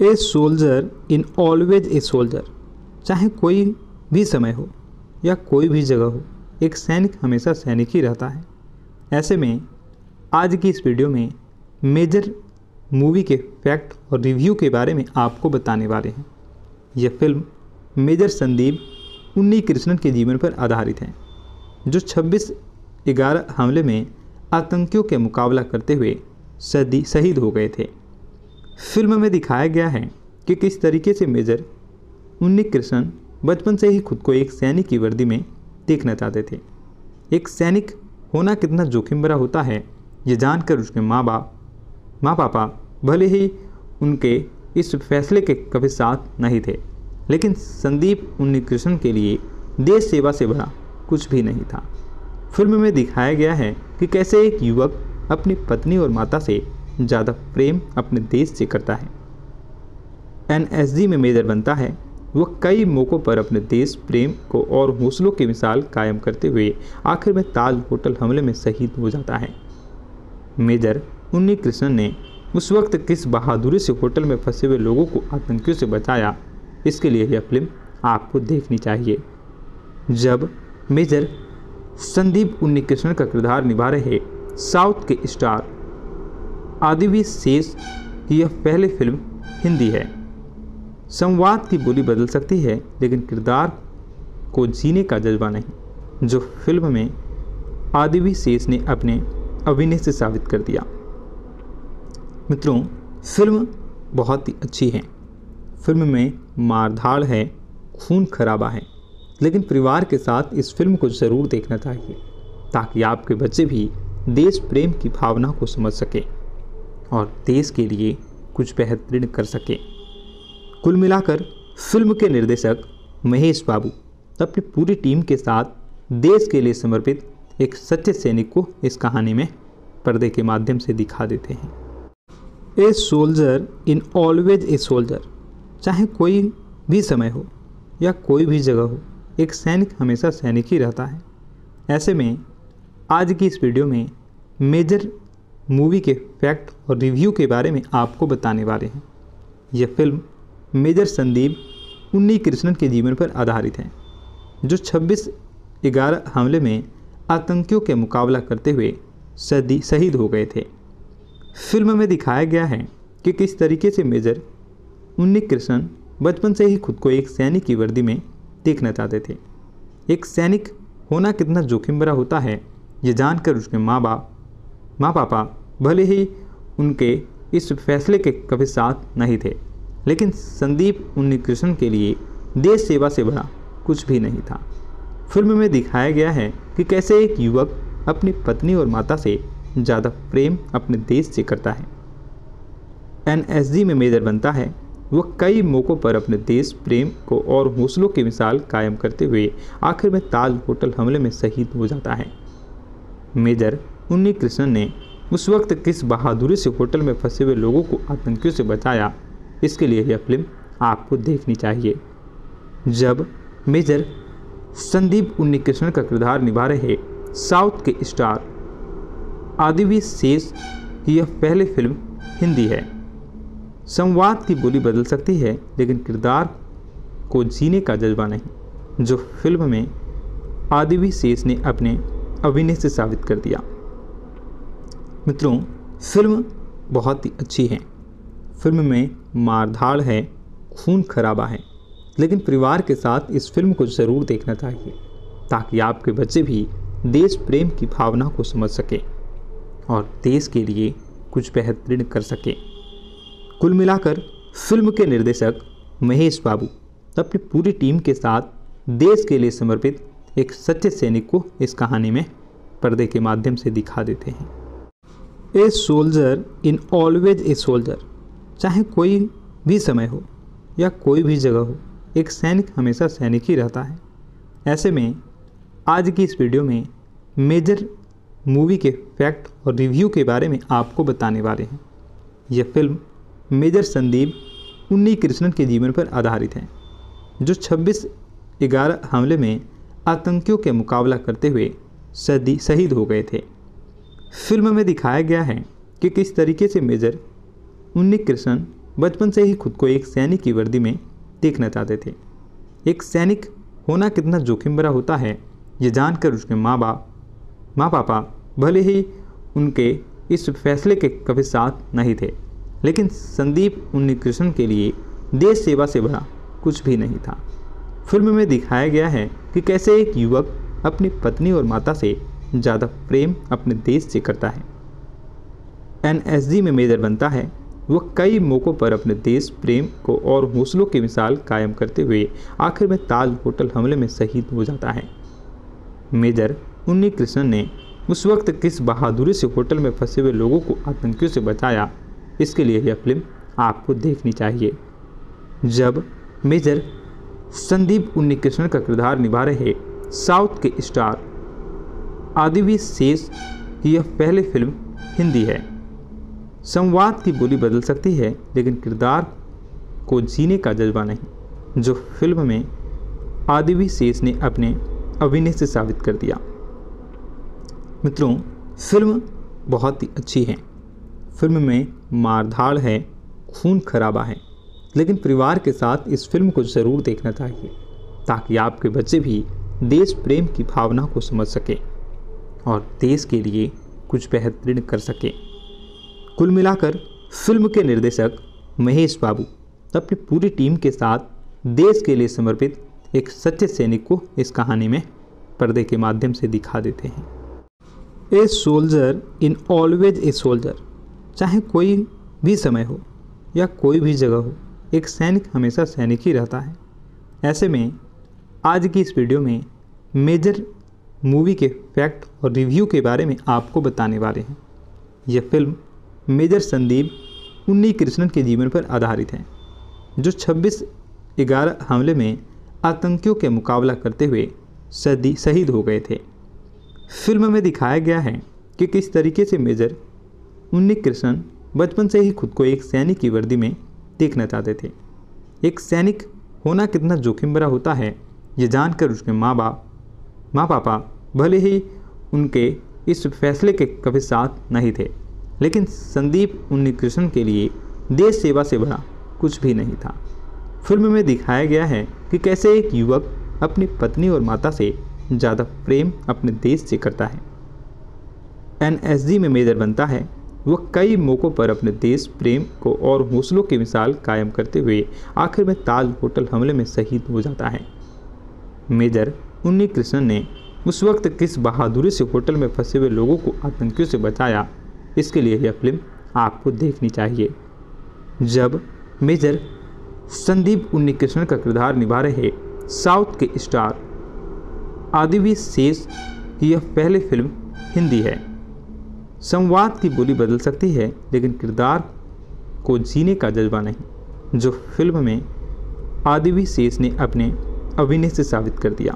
A soldier in always a soldier. चाहे कोई भी समय हो या कोई भी जगह हो, एक सैनिक हमेशा सैनिक ही रहता है। ऐसे में आज की इस वीडियो में मेजर मूवी के फैक्ट और रिव्यू के बारे में आपको बताने वाले हैं। यह फिल्म मेजर संदीप उन्नीकृष्णन के जीवन पर आधारित है, जो 26/11 हमले में आतंकियों के मुकाबला करते हुए शहीद हो गए थे। फिल्म में दिखाया गया है कि किस तरीके से मेजर उन्नीकृष्णन बचपन से ही खुद को एक सैनिक की वर्दी में देखना चाहते थे। एक सैनिक होना कितना जोखिम भरा होता है, ये जानकर उसके माँ पापा भले ही उनके इस फैसले के कभी साथ नहीं थे, लेकिन संदीप उन्नीकृष्णन के लिए देश सेवा से बड़ा कुछ भी नहीं था। फिल्म में दिखाया गया है कि कैसे एक युवक अपनी पत्नी और माता से ज़्यादा प्रेम अपने देश से करता है। एनएसजी में मेजर बनता है। वह कई मौक़ों पर अपने देश प्रेम को और हौसलों की मिसाल कायम करते हुए आखिर में ताज होटल हमले में शहीद हो जाता है। मेजर उन्नीकृष्णन ने उस वक्त किस बहादुरी से होटल में फंसे हुए लोगों को आतंकियों से बचाया, इसके लिए यह फिल्म आपको देखनी चाहिए। जब मेजर संदीप उन्नीकृष्णन का किरदार निभा रहे साउथ के स्टार आदिवी शेष की यह पहली फिल्म हिंदी है। संवाद की बोली बदल सकती है, लेकिन किरदार को जीने का जज्बा नहीं, जो फिल्म में आदिवी शेष ने अपने अभिनय से साबित कर दिया। मित्रों, फिल्म बहुत ही अच्छी है। फिल्म में मारधाड़ है, खून खराबा है, लेकिन परिवार के साथ इस फिल्म को ज़रूर देखना चाहिए, ताकि आपके बच्चे भी देश प्रेम की भावना को समझ सके और देश के लिए कुछ बेहतरीन कर सके। कुल मिलाकर फिल्म के निर्देशक महेश बाबू अपनी पूरी टीम के साथ देश के लिए समर्पित एक सच्चे सैनिक को इस कहानी में पर्दे के माध्यम से दिखा देते हैं। A soldier in always a soldier. चाहे कोई भी समय हो या कोई भी जगह हो, एक सैनिक हमेशा सैनिक ही रहता है। ऐसे में आज की इस वीडियो में मेजर मूवी के फैक्ट और रिव्यू के बारे में आपको बताने वाले हैं। यह फिल्म मेजर संदीप उन्नीकृष्णन के जीवन पर आधारित है, जो 26/11 हमले में आतंकियों के मुकाबला करते हुए शहीद हो गए थे। फिल्म में दिखाया गया है कि किस तरीके से मेजर उन्नीकृष्णन बचपन से ही खुद को एक सैनिक की वर्दी में देखना चाहते थे। एक सैनिक होना कितना जोखिम भरा होता है, ये जानकर उसके माँ पापा भले ही उनके इस फैसले के कभी साथ नहीं थे, लेकिन संदीप उन्नीकृष्णन के लिए देश सेवा से बड़ा कुछ भी नहीं था। फिल्म में दिखाया गया है कि कैसे एक युवक अपनी पत्नी और माता से ज़्यादा प्रेम अपने देश से करता है। एनएसजी में मेजर बनता है। वह कई मौक़ों पर अपने देश प्रेम को और हौसलों की मिसाल कायम करते हुए आखिर में ताज होटल हमले में शहीद हो जाता है। मेजर उन्नीकृष्णन ने उस वक्त किस बहादुरी से होटल में फंसे हुए लोगों को आतंकियों से बचाया, इसके लिए यह फिल्म आपको देखनी चाहिए। जब मेजर संदीप उन्नीकृष्णन का किरदार निभा रहे साउथ के स्टार आदिवी शेष की यह पहली फिल्म हिंदी है। संवाद की बोली बदल सकती है, लेकिन किरदार को जीने का जज्बा नहीं, जो फिल्म में आदिवी शेष ने अपने अभिनय से साबित कर दिया। मित्रों, फिल्म बहुत ही अच्छी है। फिल्म में मारधाड़ है, खून खराबा है, लेकिन परिवार के साथ इस फिल्म को ज़रूर देखना चाहिए, ताकि आपके बच्चे भी देश प्रेम की भावना को समझ सके और देश के लिए कुछ बेहतरीन कर सके। कुल मिलाकर फिल्म के निर्देशक महेश बाबू अपनी पूरी टीम के साथ देश के लिए समर्पित एक सच्चे सैनिक को इस कहानी में पर्दे के माध्यम से दिखा देते हैं। A soldier in always a soldier. चाहे कोई भी समय हो या कोई भी जगह हो, एक सैनिक हमेशा सैनिक ही रहता है। ऐसे में आज की इस वीडियो में मेजर मूवी के फैक्ट और रिव्यू के बारे में आपको बताने वाले हैं। यह फिल्म मेजर संदीप उन्नीकृष्णन के जीवन पर आधारित है, जो 26/11 हमले में आतंकियों के मुकाबला करते हुए शहीद हो गए थे। फिल्म में दिखाया गया है कि किस तरीके से मेजर उन्नीकृष्णन बचपन से ही खुद को एक सैनिक की वर्दी में देखना चाहते थे। एक सैनिक होना कितना जोखिम भरा होता है ये जानकर उसके माँ पापा भले ही उनके इस फैसले के कभी साथ नहीं थे, लेकिन संदीप उन्नीकृष्णन के लिए देश सेवा से बड़ा कुछ भी नहीं था। फिल्म में दिखाया गया है कि कैसे एक युवक अपनी पत्नी और माता से ज़्यादा प्रेम अपने देश से करता है। एनएसजी में मेजर बनता है। वह कई मौक़ों पर अपने देश प्रेम को और हौसलों की मिसाल कायम करते हुए आखिर में ताज होटल हमले में शहीद हो जाता है। मेजर उन्नीकृष्णन ने उस वक्त किस बहादुरी से होटल में फंसे हुए लोगों को आतंकियों से बचाया, इसके लिए यह फिल्म आपको देखनी चाहिए। जब मेजर संदीप उन्नीकृष्णन का किरदार निभा रहे साउथ के स्टार आदिवी शेष की यह पहली फिल्म हिंदी है। संवाद की बोली बदल सकती है, लेकिन किरदार को जीने का जज्बा नहीं, जो फिल्म में आदिवी शेष ने अपने अभिनय से साबित कर दिया। मित्रों, फिल्म बहुत ही अच्छी है। फिल्म में मारधाड़ है, खून खराबा है, लेकिन परिवार के साथ इस फिल्म को ज़रूर देखना चाहिए ताकि आपके बच्चे भी देश प्रेम की भावना को समझ सके और देश के लिए कुछ बेहतरीन कर सके। कुल मिलाकर फिल्म के निर्देशक महेश बाबू अपनी पूरी टीम के साथ देश के लिए समर्पित एक सच्चे सैनिक को इस कहानी में पर्दे के माध्यम से दिखा देते हैं। A soldier in always a soldier, चाहे कोई भी समय हो या कोई भी जगह हो, एक सैनिक हमेशा सैनिक ही रहता है। ऐसे में आज की इस वीडियो में मेजर मूवी के फैक्ट और रिव्यू के बारे में आपको बताने वाले हैं। यह फिल्म मेजर संदीप उन्नीकृष्णन के जीवन पर आधारित है, जो 26/11 हमले में आतंकियों के मुकाबला करते हुए शहीद हो गए थे। फिल्म में दिखाया गया है कि किस तरीके से मेजर उन्नीकृष्णन बचपन से ही खुद को एक सैनिक की वर्दी में देखना चाहते थे। एक सैनिक होना कितना जोखिम भरा होता है ये जानकर उसके माँ पापा भले ही उनके इस फैसले के कभी साथ नहीं थे, लेकिन संदीप उन्नीकृष्णन के लिए देश सेवा से बड़ा कुछ भी नहीं था। फिल्म में दिखाया गया है कि कैसे एक युवक अपनी पत्नी और माता से ज़्यादा प्रेम अपने देश से करता है। एनएसजी में मेजर बनता है। वह कई मौक़ों पर अपने देश प्रेम को और हौसलों की मिसाल कायम करते हुए आखिर में ताज होटल हमले में शहीद हो जाता है। मेजर उन्नीकृष्णन ने उस वक्त किस बहादुरी से होटल में फंसे हुए लोगों को आतंकियों से बचाया, इसके लिए यह फिल्म आपको देखनी चाहिए। जब मेजर संदीप उन्नीकृष्णन का किरदार निभा रहे साउथ के स्टार आदिवी शेष की यह पहली फिल्म हिंदी है। संवाद की बोली बदल सकती है, लेकिन किरदार को जीने का जज्बा नहीं, जो फिल्म में आदिवी शेष ने अपने अभिनय से साबित कर दिया।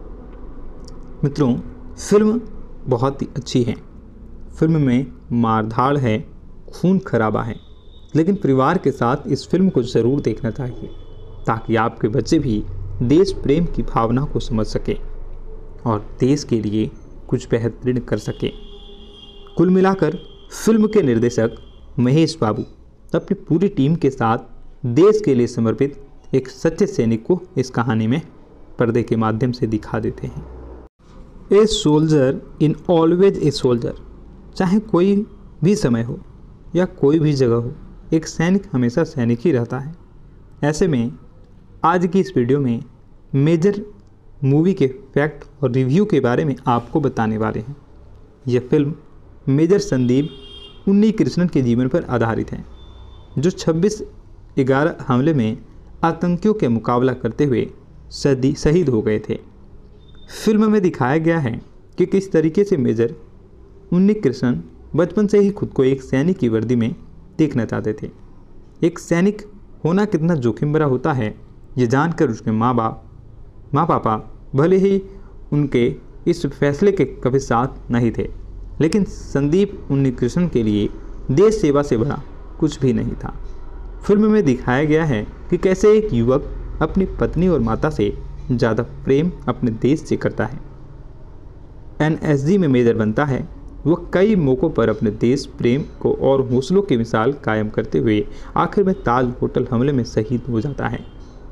मित्रों, फिल्म बहुत ही अच्छी है। फिल्म में मारधाड़ है, खून खराबा है, लेकिन परिवार के साथ इस फिल्म को ज़रूर देखना चाहिए ताकि आपके बच्चे भी देश प्रेम की भावना को समझ सके और देश के लिए कुछ बेहतरीन कर सके। कुल मिलाकर फिल्म के निर्देशक महेश बाबू अपनी पूरी टीम के साथ देश के लिए समर्पित एक सच्चे सैनिक को इस कहानी में पर्दे के माध्यम से दिखा देते हैं। A soldier in always a soldier, चाहे कोई भी समय हो या कोई भी जगह हो, एक सैनिक हमेशा सैनिक ही रहता है। ऐसे में आज की इस वीडियो में मेजर मूवी के फैक्ट और रिव्यू के बारे में आपको बताने वाले हैं। यह फिल्म मेजर संदीप उन्नीकृष्णन के जीवन पर आधारित है, जो 26/11 हमले में आतंकियों के मुकाबला करते हुए शहीद हो गए थे। फिल्म में दिखाया गया है कि किस तरीके से मेजर उन्नीकृष्णन बचपन से ही खुद को एक सैनिक की वर्दी में देखना चाहते थे। एक सैनिक होना कितना जोखिम भरा होता है ये जानकर उसके माँ पापा भले ही उनके इस फैसले के कभी साथ नहीं थे, लेकिन संदीप उन्नीकृष्णन के लिए देश सेवा से बड़ा कुछ भी नहीं था। फिल्म में दिखाया गया है कि कैसे एक युवक अपनी पत्नी और माता से ज़्यादा प्रेम अपने देश से करता है। एनएसजी में मेजर बनता है। वह कई मौक़ों पर अपने देश प्रेम को और हौसलों की मिसाल कायम करते हुए आखिर में ताज होटल हमले में शहीद हो जाता है।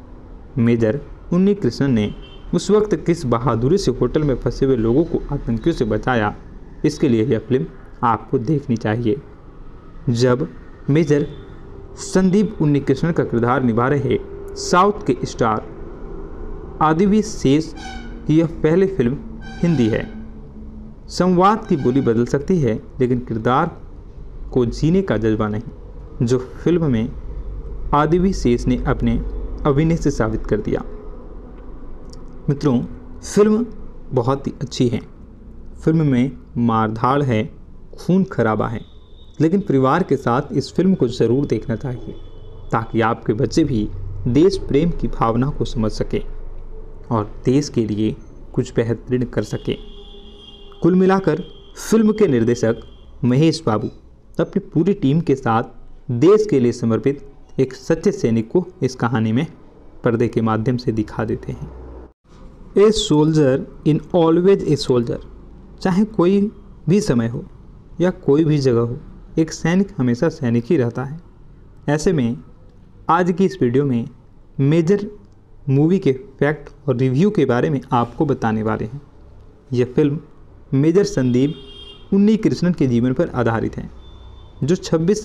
मेजर उन्नी कृष्णन ने उस वक्त किस बहादुरी से होटल में फंसे हुए लोगों को आतंकियों से बचाया, इसके लिए यह फिल्म आपको देखनी चाहिए। जब मेजर संदीप उन्नी कृष्णन का किरदार निभा रहे साउथ के स्टार आदिवी शेष की यह पहली फिल्म हिंदी है। संवाद की बोली बदल सकती है, लेकिन किरदार को जीने का जज्बा नहीं, जो फिल्म में आदिवी शेष ने अपने अभिनय से साबित कर दिया। मित्रों, फिल्म बहुत ही अच्छी है। फिल्म में मारधाड़ है, खून खराबा है, लेकिन परिवार के साथ इस फिल्म को ज़रूर देखना चाहिए, ताकि आपके बच्चे भी देश प्रेम की भावना को समझ सकें और देश के लिए कुछ बेहतरीन कर सकें। कुल मिलाकर फिल्म के निर्देशक महेश बाबू अपनी पूरी टीम के साथ देश के लिए समर्पित एक सच्चे सैनिक को इस कहानी में पर्दे के माध्यम से दिखा देते हैं। A soldier in always a soldier, चाहे कोई भी समय हो या कोई भी जगह हो, एक सैनिक हमेशा सैनिक ही रहता है। ऐसे में आज की इस वीडियो में मेजर मूवी के फैक्ट और रिव्यू के बारे में आपको बताने वाले हैं। यह फिल्म मेजर संदीप उन्नी कृष्णन के जीवन पर आधारित है, जो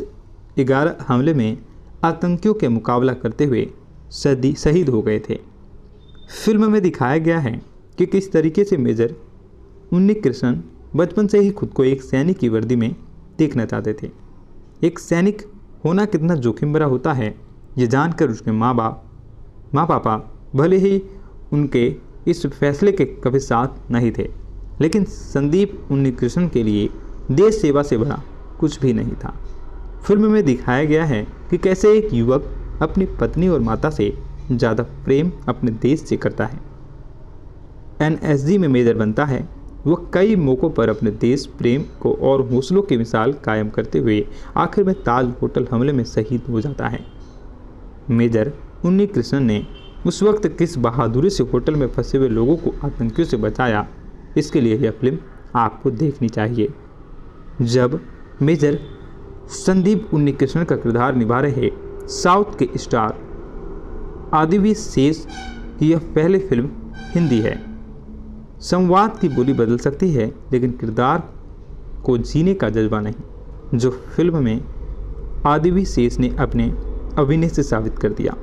26/11 हमले में आतंकियों के मुकाबला करते हुए शहीद हो गए थे। फिल्म में दिखाया गया है कि किस तरीके से मेजर उन्नी कृष्णन बचपन से ही खुद को एक सैनिक की वर्दी में देखना चाहते थे। एक सैनिक होना कितना जोखिम भरा होता है, ये जानकर उसके माँ पापा भले ही उनके इस फैसले के कभी साथ नहीं थे, लेकिन संदीप उन्नी कृष्णन के लिए देश सेवा से बड़ा कुछ भी नहीं था। फिल्म में दिखाया गया है कि कैसे एक युवक अपनी पत्नी और माता से ज़्यादा प्रेम अपने देश से करता है। एनएसजी में मेजर बनता है, वह कई मौक़ों पर अपने देश प्रेम को और हौसलों की मिसाल कायम करते हुए आखिर में ताज होटल हमले में शहीद हो जाता है। मेजर उन्नी कृष्णन ने उस वक्त किस बहादुरी से होटल में फंसे हुए लोगों को आतंकियों से बचाया, इसके लिए यह फिल्म आपको देखनी चाहिए। जब मेजर संदीप उन्नी कृष्णन का किरदार निभा रहे साउथ के स्टार आदिवी शेष की यह पहली फिल्म हिंदी है। संवाद की बोली बदल सकती है, लेकिन किरदार को जीने का जज्बा नहीं, जो फिल्म में आदिवी शेष ने अपने अभिनय से साबित कर दिया।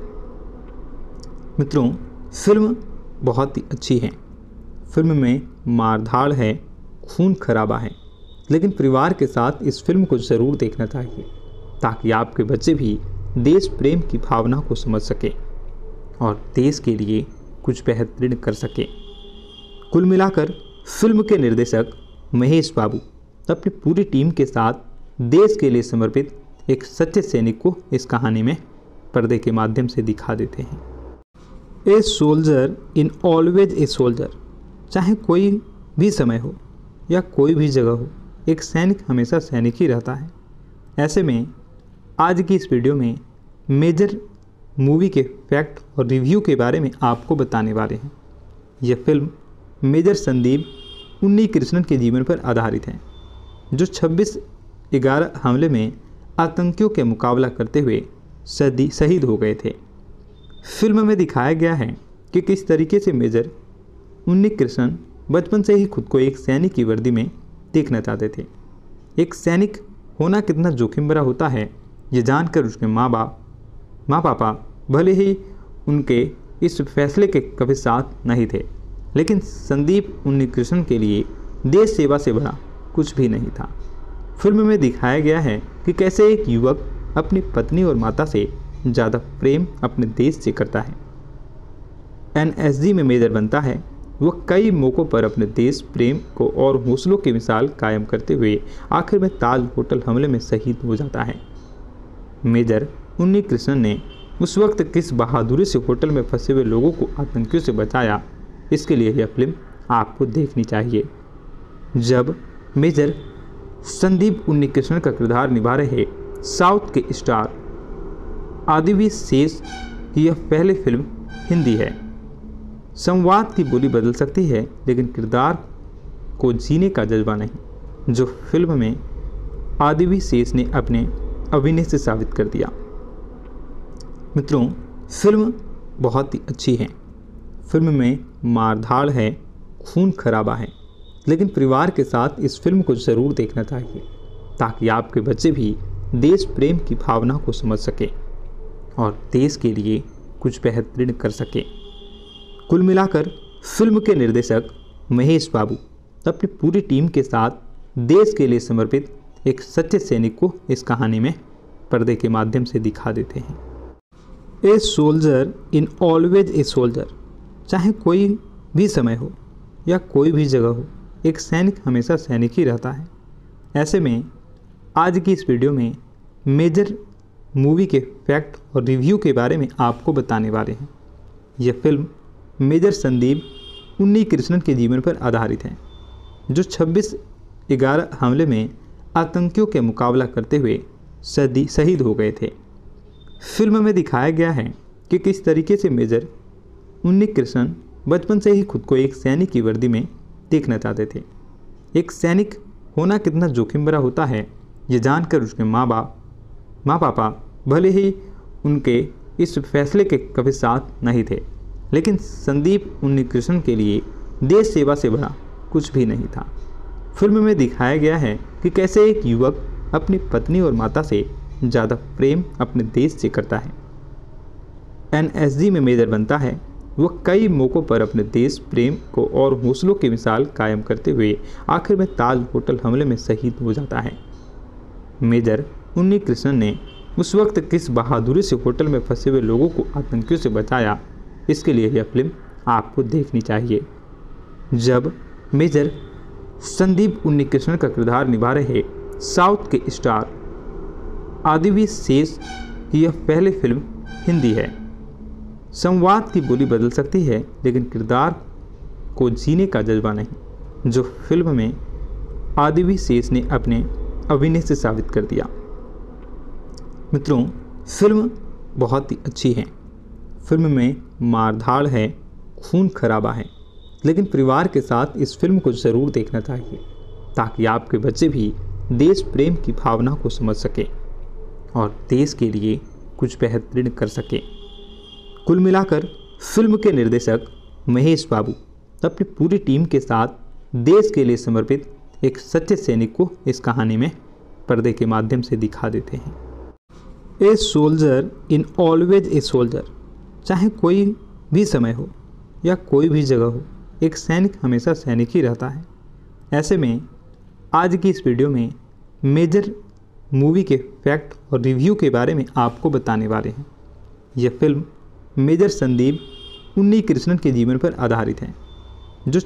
मित्रों, फिल्म बहुत ही अच्छी है। फिल्म में मारधाड़ है, खून खराबा है, लेकिन परिवार के साथ इस फिल्म को ज़रूर देखना चाहिए, ताकि आपके बच्चे भी देश प्रेम की भावना को समझ सकें और देश के लिए कुछ बेहतरीन कर सकें। कुल मिलाकर फिल्म के निर्देशक महेश बाबू अपनी पूरी टीम के साथ देश के लिए समर्पित एक सच्चे सैनिक को इस कहानी में पर्दे के माध्यम से दिखा देते हैं। A soldier in always a soldier, चाहे कोई भी समय हो या कोई भी जगह हो, एक सैनिक हमेशा सैनिक ही रहता है। ऐसे में आज की इस वीडियो में मेजर मूवी के फैक्ट और रिव्यू के बारे में आपको बताने वाले हैं। यह फिल्म मेजर संदीप उन्नी कृष्णन के जीवन पर आधारित है, जो 26/11 हमले में आतंकियों के मुकाबला करते हुए शहीद हो गए थे। फिल्म में दिखाया गया है कि किस तरीके से मेजर उन्नी कृष्णन बचपन से ही खुद को एक सैनिक की वर्दी में देखना चाहते थे। एक सैनिक होना कितना जोखिम भरा होता है, ये जानकर उसके माँ पापा भले ही उनके इस फैसले के कभी साथ नहीं थे, लेकिन संदीप उन्नी कृष्णन के लिए देश सेवा से बड़ा कुछ भी नहीं था। फिल्म में दिखाया गया है कि कैसे एक युवक अपनी पत्नी और माता से ज़्यादा प्रेम अपने देश से करता है। एनएसजी में मेजर बनता है, वह कई मौक़ों पर अपने देश प्रेम को और हौसलों की मिसाल कायम करते हुए आखिर में ताज होटल हमले में शहीद हो जाता है। मेजर उन्नी कृष्णन ने उस वक्त किस बहादुरी से होटल में फंसे हुए लोगों को आतंकियों से बचाया, इसके लिए यह फिल्म आपको देखनी चाहिए। जब मेजर संदीप उन्नी कृष्णन का किरदार निभा रहे साउथ के स्टार आदिवी शेष की यह पहली फिल्म हिंदी है। संवाद की बोली बदल सकती है, लेकिन किरदार को जीने का जज्बा नहीं, जो फिल्म में आदिवी शेष ने अपने अभिनय से साबित कर दिया। मित्रों, फिल्म बहुत ही अच्छी है। फिल्म में मारधाड़ है, खून खराबा है, लेकिन परिवार के साथ इस फिल्म को ज़रूर देखना चाहिए ताकि आपके बच्चे भी देश प्रेम की भावना को समझ सके और देश के लिए कुछ बेहतरीन कर सके। कुल मिलाकर फिल्म के निर्देशक महेश बाबू अपनी पूरी टीम के साथ देश के लिए समर्पित एक सच्चे सैनिक को इस कहानी में पर्दे के माध्यम से दिखा देते हैं। A soldier in always a soldier, चाहे कोई भी समय हो या कोई भी जगह हो, एक सैनिक हमेशा सैनिक ही रहता है। ऐसे में आज की इस वीडियो में मेजर मूवी के फैक्ट और रिव्यू के बारे में आपको बताने वाले हैं। यह फिल्म मेजर संदीप उन्नीकृष्णन के जीवन पर आधारित है, जो 26/11 हमले में आतंकियों के मुकाबला करते हुए शहीद हो गए थे। फिल्म में दिखाया गया है कि किस तरीके से मेजर उन्नीकृष्णन बचपन से ही खुद को एक सैनिक की वर्दी में देखना चाहते थे। एक सैनिक होना कितना जोखिम भरा होता है, ये जानकर उसके माँ पापा भले ही उनके इस फैसले के कभी साथ नहीं थे, लेकिन संदीप उन्नीकृष्णन के लिए देश सेवा से बड़ा कुछ भी नहीं था। फिल्म में दिखाया गया है कि कैसे एक युवक अपनी पत्नी और माता से ज़्यादा प्रेम अपने देश से करता है। एनएसजी में मेजर बनता है। वह कई मौक़ों पर अपने देश प्रेम को और हौसलों की मिसाल कायम करते हुए आखिर में ताज होटल हमले में शहीद हो जाता है। मेजर उन्नीकृष्णन ने उस वक्त किस बहादुरी से होटल में फंसे हुए लोगों को आतंकियों से बचाया, इसके लिए यह फिल्म आपको देखनी चाहिए। जब मेजर संदीप उन्नीकृष्णन का किरदार निभा रहे साउथ के स्टार आदिवी शेष की यह पहली फिल्म हिंदी है। संवाद की बोली बदल सकती है, लेकिन किरदार को जीने का जज्बा नहीं, जो फिल्म में आदिवी शेष ने अपने अभिनय से साबित कर दिया। मित्रों, फिल्म बहुत ही अच्छी है। फिल्म में मारधाड़ है, खून खराबा है, लेकिन परिवार के साथ इस फिल्म को ज़रूर देखना चाहिए ताकि आपके बच्चे भी देश प्रेम की भावना को समझ सके और देश के लिए कुछ बेहतरीन कर सके। कुल मिलाकर फिल्म के निर्देशक महेश बाबू अपनी पूरी टीम के साथ देश के लिए समर्पित एक सच्चे सैनिक को इस कहानी में पर्दे के माध्यम से दिखा देते हैं। A soldier in always a soldier, चाहे कोई भी समय हो या कोई भी जगह हो, एक सैनिक हमेशा सैनिक ही रहता है। ऐसे में आज की इस वीडियो में मेजर मूवी के फैक्ट और रिव्यू के बारे में आपको बताने वाले हैं। यह फिल्म मेजर संदीप उन्नीकृष्णन के जीवन पर आधारित है, जो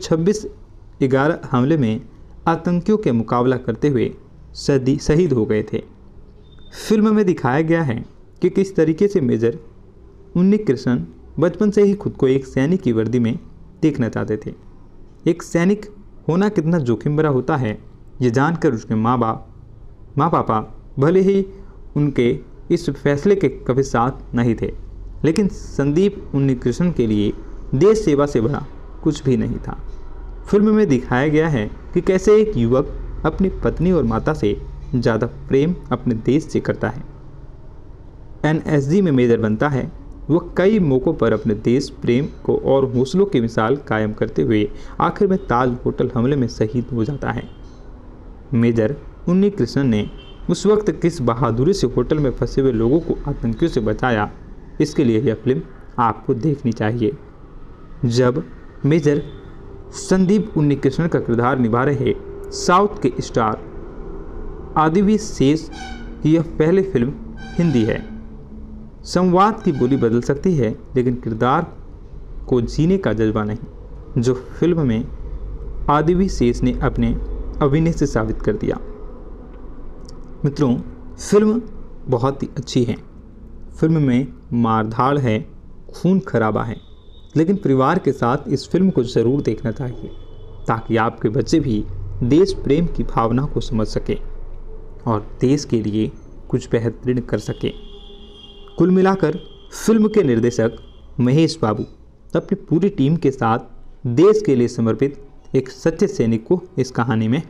26/11 हमले में आतंकियों के मुकाबला करते हुए शहीद हो गए थे। फिल्म में दिखाया गया है कि किस तरीके से मेजर उन्नीकृष्णन बचपन से ही खुद को एक सैनिक की वर्दी में देखना चाहते थे। एक सैनिक होना कितना जोखिम भरा होता है, ये जानकर उसके माँ पापा भले ही उनके इस फैसले के कभी साथ नहीं थे, लेकिन संदीप उन्नीकृष्णन के लिए देश सेवा से बड़ा कुछ भी नहीं था। फिल्म में दिखाया गया है कि कैसे एक युवक अपनी पत्नी और माता से ज़्यादा प्रेम अपने देश से करता है। एनएसजी में मेजर बनता है। वह कई मौक़ों पर अपने देश प्रेम को और हौसलों की मिसाल कायम करते हुए आखिर में ताज होटल हमले में शहीद हो जाता है। मेजर उन्नीकृष्णन ने उस वक्त किस बहादुरी से होटल में फंसे हुए लोगों को आतंकियों से बचाया, इसके लिए यह फिल्म आपको देखनी चाहिए। जब मेजर संदीप उन्नीकृष्णन का किरदार निभा रहे साउथ के स्टार आदिवी शेष की यह पहली फिल्म हिंदी है। संवाद की बोली बदल सकती है, लेकिन किरदार को जीने का जज्बा नहीं, जो फिल्म में आदिवी शेष ने अपने अभिनय से साबित कर दिया। मित्रों, फिल्म बहुत ही अच्छी है। फिल्म में मारधाड़ है, खून खराबा है, लेकिन परिवार के साथ इस फिल्म को ज़रूर देखना चाहिए ताकि आपके बच्चे भी देश प्रेम की भावना को समझ सके और देश के लिए कुछ बेहतरीन कर सके। कुल मिलाकर फिल्म के निर्देशक महेश बाबू अपनी पूरी टीम के साथ देश के लिए समर्पित एक सच्चे सैनिक को इस कहानी में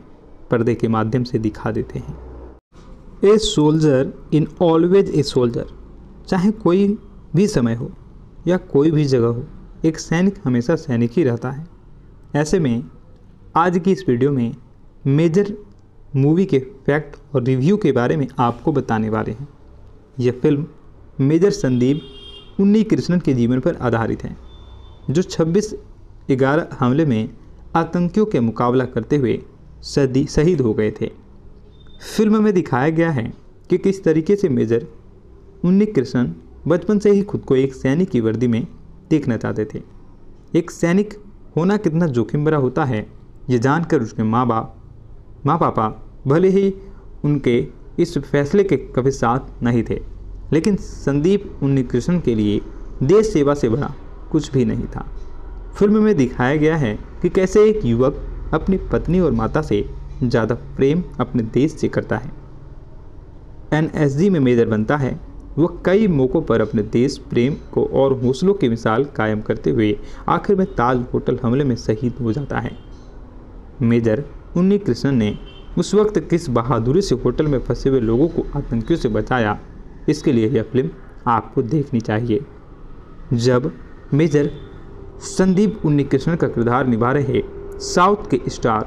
पर्दे के माध्यम से दिखा देते हैं। A soldier in always a soldier, चाहे कोई भी समय हो या कोई भी जगह हो, एक सैनिक हमेशा सैनिक ही रहता है। ऐसे में आज की इस वीडियो में मेजर मूवी के फैक्ट और रिव्यू के बारे में आपको बताने वाले हैं। यह फिल्म मेजर संदीप उन्नीकृष्णन के जीवन पर आधारित है, जो 26/11 हमले में आतंकियों के मुकाबला करते हुए शहीद हो गए थे। फिल्म में दिखाया गया है कि किस तरीके से मेजर उन्नीकृष्णन बचपन से ही खुद को एक सैनिक की वर्दी में देखना चाहते थे। एक सैनिक होना कितना जोखिम भरा होता है, ये जानकर उसके माँ पापा भले ही उनके इस फैसले के कभी साथ नहीं थे, लेकिन संदीप उन्नीकृष्णन के लिए देश सेवा से बड़ा कुछ भी नहीं था। फिल्म में दिखाया गया है कि कैसे एक युवक अपनी पत्नी और माता से ज़्यादा प्रेम अपने देश से करता है। एनएसजी में मेजर बनता है। वह कई मौक़ों पर अपने देश प्रेम को और हौसलों की मिसाल कायम करते हुए आखिर में ताज होटल हमले में शहीद हो जाता है। मेजर उन्नीकृष्णन ने उस वक्त किस बहादुरी से होटल में फंसे हुए लोगों को आतंकियों से बचाया, इसके लिए यह फिल्म आपको देखनी चाहिए। जब मेजर संदीप उन्नीकृष्णन का किरदार निभा रहे साउथ के स्टार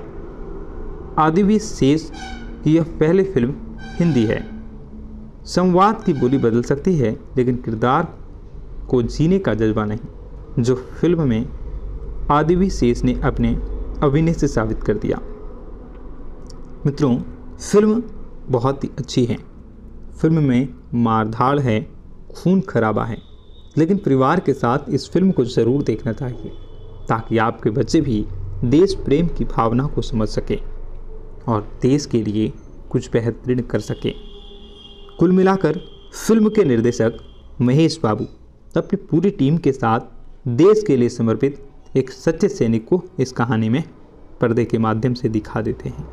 आदिवी शेष की यह पहली फिल्म हिंदी है। संवाद की बोली बदल सकती है, लेकिन किरदार को जीने का जज्बा नहीं, जो फिल्म में आदिवी शेष ने अपने अभिनय से साबित कर दिया। मित्रों, फिल्म बहुत ही अच्छी है। फिल्म में मारधाड़ है, खून खराबा है, लेकिन परिवार के साथ इस फिल्म को ज़रूर देखना चाहिए, ताकि आपके बच्चे भी देश प्रेम की भावना को समझ सकें और देश के लिए कुछ बेहतरीन कर सकें। कुल मिलाकर फिल्म के निर्देशक महेश बाबू अपनी पूरी टीम के साथ देश के लिए समर्पित एक सच्चे सैनिक को इस कहानी में पर्दे के माध्यम से दिखा देते हैं।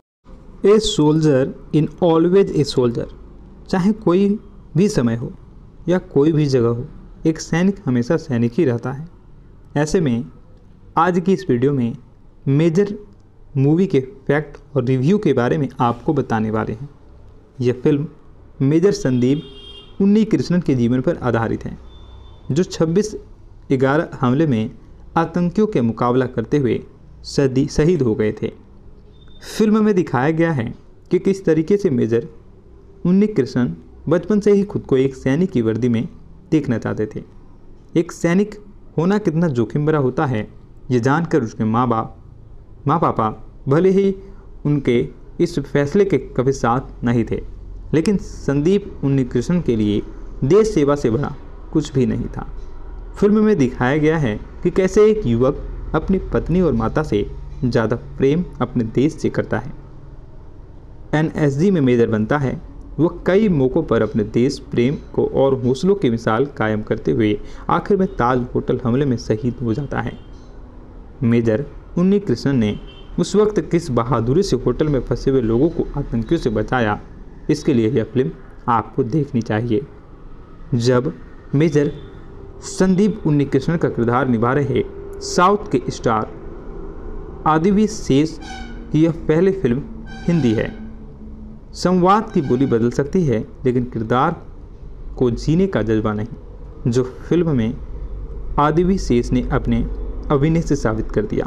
A soldier in always a soldier, चाहे कोई भी समय हो या कोई भी जगह हो, एक सैनिक हमेशा सैनिक ही रहता है। ऐसे में आज की इस वीडियो में मेजर मूवी के फैक्ट और रिव्यू के बारे में आपको बताने वाले हैं। यह फिल्म मेजर संदीप उन्नीकृष्णन के जीवन पर आधारित है, जो 26/11 हमले में आतंकियों के मुकाबला करते हुए शहीद हो गए थे। फिल्म में दिखाया गया है कि किस तरीके से मेजर उन्नीकृष्णन बचपन से ही खुद को एक सैनिक की वर्दी में देखना चाहते थे। एक सैनिक होना कितना जोखिम भरा होता है, ये जानकर उसके माँ पापा भले ही उनके इस फैसले के कभी साथ नहीं थे, लेकिन संदीप उन्नीकृष्णन के लिए देश सेवा से बड़ा कुछ भी नहीं था। फिल्म में दिखाया गया है कि कैसे एक युवक अपनी पत्नी और माता से ज़्यादा प्रेम अपने देश से करता है। एनएसजी में मेजर बनता है। वह कई मौक़ों पर अपने देश प्रेम को और हौसलों की मिसाल कायम करते हुए आखिर में ताज होटल हमले में शहीद हो जाता है। मेजर उन्नीकृष्णन ने उस वक्त किस बहादुरी से होटल में फंसे हुए लोगों को आतंकियों से बचाया, इसके लिए यह फिल्म आपको देखनी चाहिए। जब मेजर संदीप उन्नीकृष्णन का किरदार निभा रहे साउथ के स्टार आदिवी शेष की यह पहली फिल्म हिंदी है। संवाद की बोली बदल सकती है, लेकिन किरदार को जीने का जज्बा नहीं, जो फिल्म में आदिवी शेष ने अपने अभिनय से साबित कर दिया।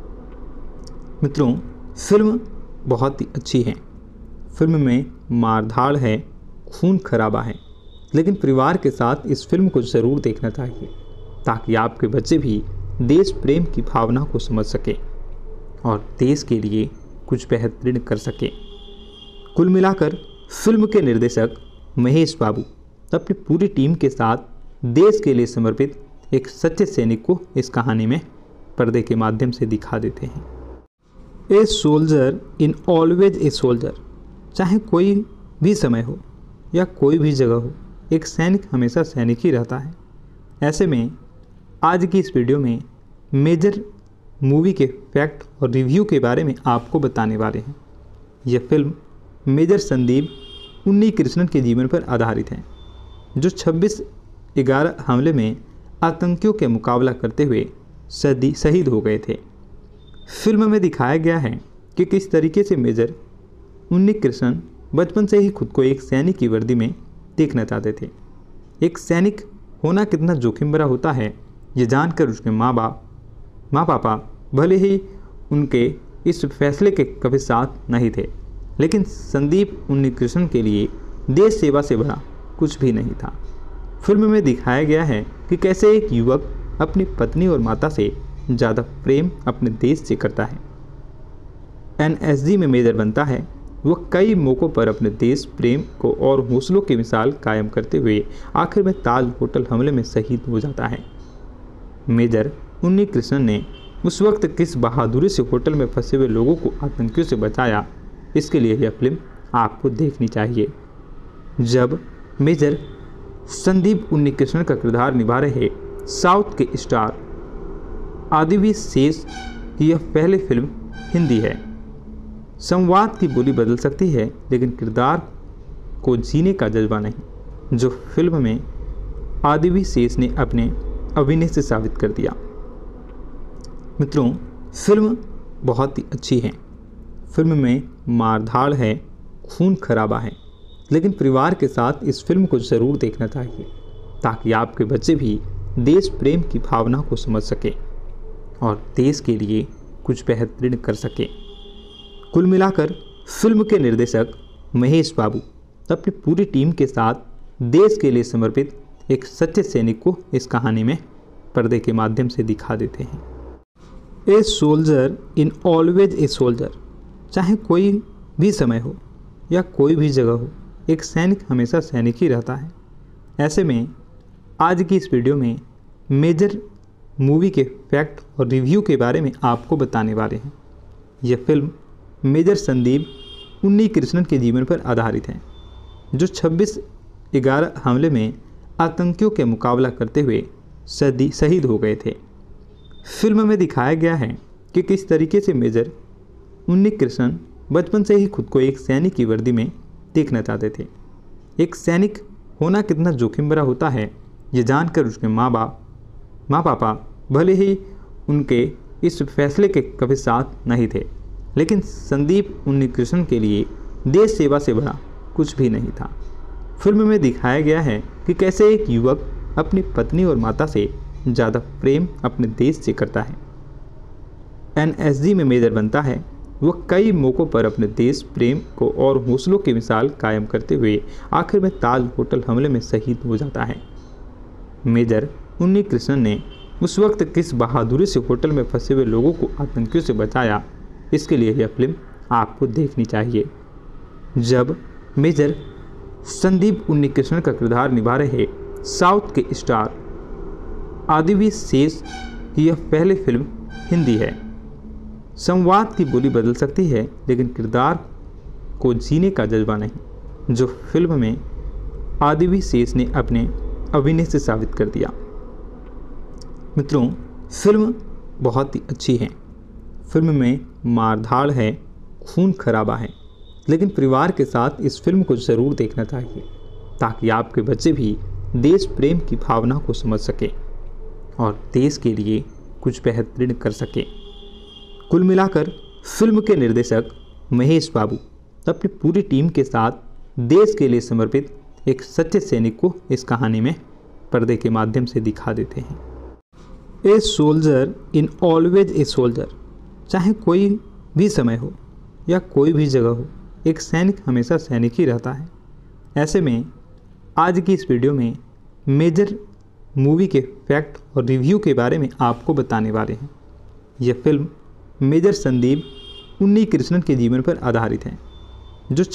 मित्रों, फिल्म बहुत ही अच्छी है। फिल्म में मारधाड़ है, खून खराबा है, लेकिन परिवार के साथ इस फिल्म को ज़रूर देखना चाहिए, ताकि आपके बच्चे भी देश प्रेम की भावना को समझ सकें और देश के लिए कुछ बेहतरीन कर सकें। कुल मिलाकर फिल्म के निर्देशक महेश बाबू अपनी पूरी टीम के साथ देश के लिए समर्पित एक सच्चे सैनिक को इस कहानी में पर्दे के माध्यम से दिखा देते हैं। A soldier in always a soldier, चाहे कोई भी समय हो या कोई भी जगह हो, एक सैनिक हमेशा सैनिक ही रहता है। ऐसे में आज की इस वीडियो में मेजर मूवी के फैक्ट और रिव्यू के बारे में आपको बताने वाले हैं। यह फिल्म मेजर संदीप उन्नीकृष्णन के जीवन पर आधारित है, जो 26/11 हमले में आतंकियों के मुकाबला करते हुए शहीद हो गए थे। फिल्म में दिखाया गया है कि किस तरीके से मेजर उन्नी कृष्णन बचपन से ही खुद को एक सैनिक की वर्दी में देखना चाहते थे। एक सैनिक होना कितना जोखिम भरा होता है, ये जानकर उसके माँ पापा भले ही उनके इस फैसले के कभी साथ नहीं थे, लेकिन संदीप उन्नीकृष्णन के लिए देश सेवा से बड़ा कुछ भी नहीं था। फिल्म में दिखाया गया है कि कैसे एक युवक अपनी पत्नी और माता से ज़्यादा प्रेम अपने देश से करता है। एनएसजी में मेजर बनता है। वह कई मौक़ों पर अपने देश प्रेम को और हौसलों की मिसाल कायम करते हुए आखिर में ताज होटल हमले में शहीद हो जाता है। मेजर उन्नीकृष्णन ने उस वक्त किस बहादुरी से होटल में फंसे हुए लोगों को आतंकियों से बचाया, इसके लिए यह फिल्म आपको देखनी चाहिए। जब मेजर संदीप उन्नीकृष्णन का किरदार निभा रहे साउथ के स्टार आदिवी शेष की यह पहली फिल्म हिंदी है। संवाद की बोली बदल सकती है, लेकिन किरदार को जीने का जज्बा नहीं, जो फिल्म में आदिवी शेष ने अपने अभिनय से साबित कर दिया। मित्रों, फिल्म बहुत ही अच्छी है। फिल्म में मारधाड़ है, खून खराबा है, लेकिन परिवार के साथ इस फिल्म को ज़रूर देखना चाहिए ताकि आपके बच्चे भी देश प्रेम की भावना को समझ सके और देश के लिए कुछ बेहतरीन कर सके। कुल मिलाकर फिल्म के निर्देशक महेश बाबू अपनी पूरी टीम के साथ देश के लिए समर्पित एक सच्चे सैनिक को इस कहानी में पर्दे के माध्यम से दिखा देते हैं। A soldier in always a soldier, चाहे कोई भी समय हो या कोई भी जगह हो, एक सैनिक हमेशा सैनिक ही रहता है। ऐसे में आज की इस वीडियो में मेजर मूवी के फैक्ट और रिव्यू के बारे में आपको बताने वाले हैं। यह फिल्म मेजर संदीप उन्नीकृष्णन के जीवन पर आधारित है, जो 26/11 हमले में आतंकियों के मुकाबला करते हुए शहीद हो गए थे। फिल्म में दिखाया गया है कि किस तरीके से मेजर उन्नीकृष्णन बचपन से ही खुद को एक सैनिक की वर्दी में देखना चाहते थे। एक सैनिक होना कितना जोखिम भरा होता है, ये जानकर उसके माँ पापा भले ही उनके इस फैसले के कभी साथ नहीं थे, लेकिन संदीप उन्नीकृष्णन के लिए देश सेवा से बड़ा कुछ भी नहीं था। फिल्म में दिखाया गया है कि कैसे एक युवक अपनी पत्नी और माता से ज़्यादा प्रेम अपने देश से करता है। एनएसजी में मेजर बनता है। वह कई मौक़ों पर अपने देश प्रेम को और हौसलों की मिसाल कायम करते हुए आखिर में ताज होटल हमले में शहीद हो जाता है। मेजर उन्नीकृष्णन ने उस वक्त किस बहादुरी से होटल में फंसे हुए लोगों को आतंकियों से बचाया, इसके लिए यह फिल्म आपको देखनी चाहिए। जब मेजर संदीप उन्नीकृष्णन का किरदार निभा रहे साउथ के स्टार आदिवी शेष की यह पहली फिल्म हिंदी है। संवाद की बोली बदल सकती है, लेकिन किरदार को जीने का जज्बा नहीं, जो फिल्म में आदिवी शेष ने अपने अभिनय से साबित कर दिया। मित्रों, फिल्म बहुत ही अच्छी है। फिल्म में मारधाड़ है, खून खराबा है, लेकिन परिवार के साथ इस फिल्म को ज़रूर देखना चाहिए ताकि आपके बच्चे भी देश प्रेम की भावना को समझ सके और देश के लिए कुछ बेहतरीन कर सके। कुल मिलाकर फिल्म के निर्देशक महेश बाबू अपनी पूरी टीम के साथ देश के लिए समर्पित एक सच्चे सैनिक को इस कहानी में पर्दे के माध्यम से दिखा देते हैं। A soldier in always a soldier, चाहे कोई भी समय हो या कोई भी जगह हो, एक सैनिक हमेशा सैनिक ही रहता है। ऐसे में आज की इस वीडियो में मेजर मूवी के फैक्ट और रिव्यू के बारे में आपको बताने वाले हैं। यह फिल्म मेजर संदीप उन्नीकृष्णन के जीवन पर आधारित है, जो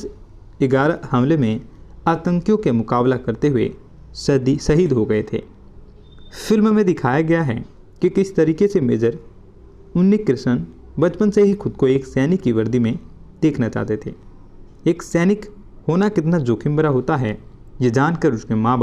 26/11 हमले में आतंकियों के मुकाबला करते हुए शहीद हो गए थे। फिल्म में दिखाया गया है कि किस तरीके से मेजर उन्नीकृष्णन बचपन से ही खुद को एक सैनिक की वर्दी में देखना चाहते थे। एक सैनिक होना कितना जोखिम भरा होता है, ये जानकर उसके माँ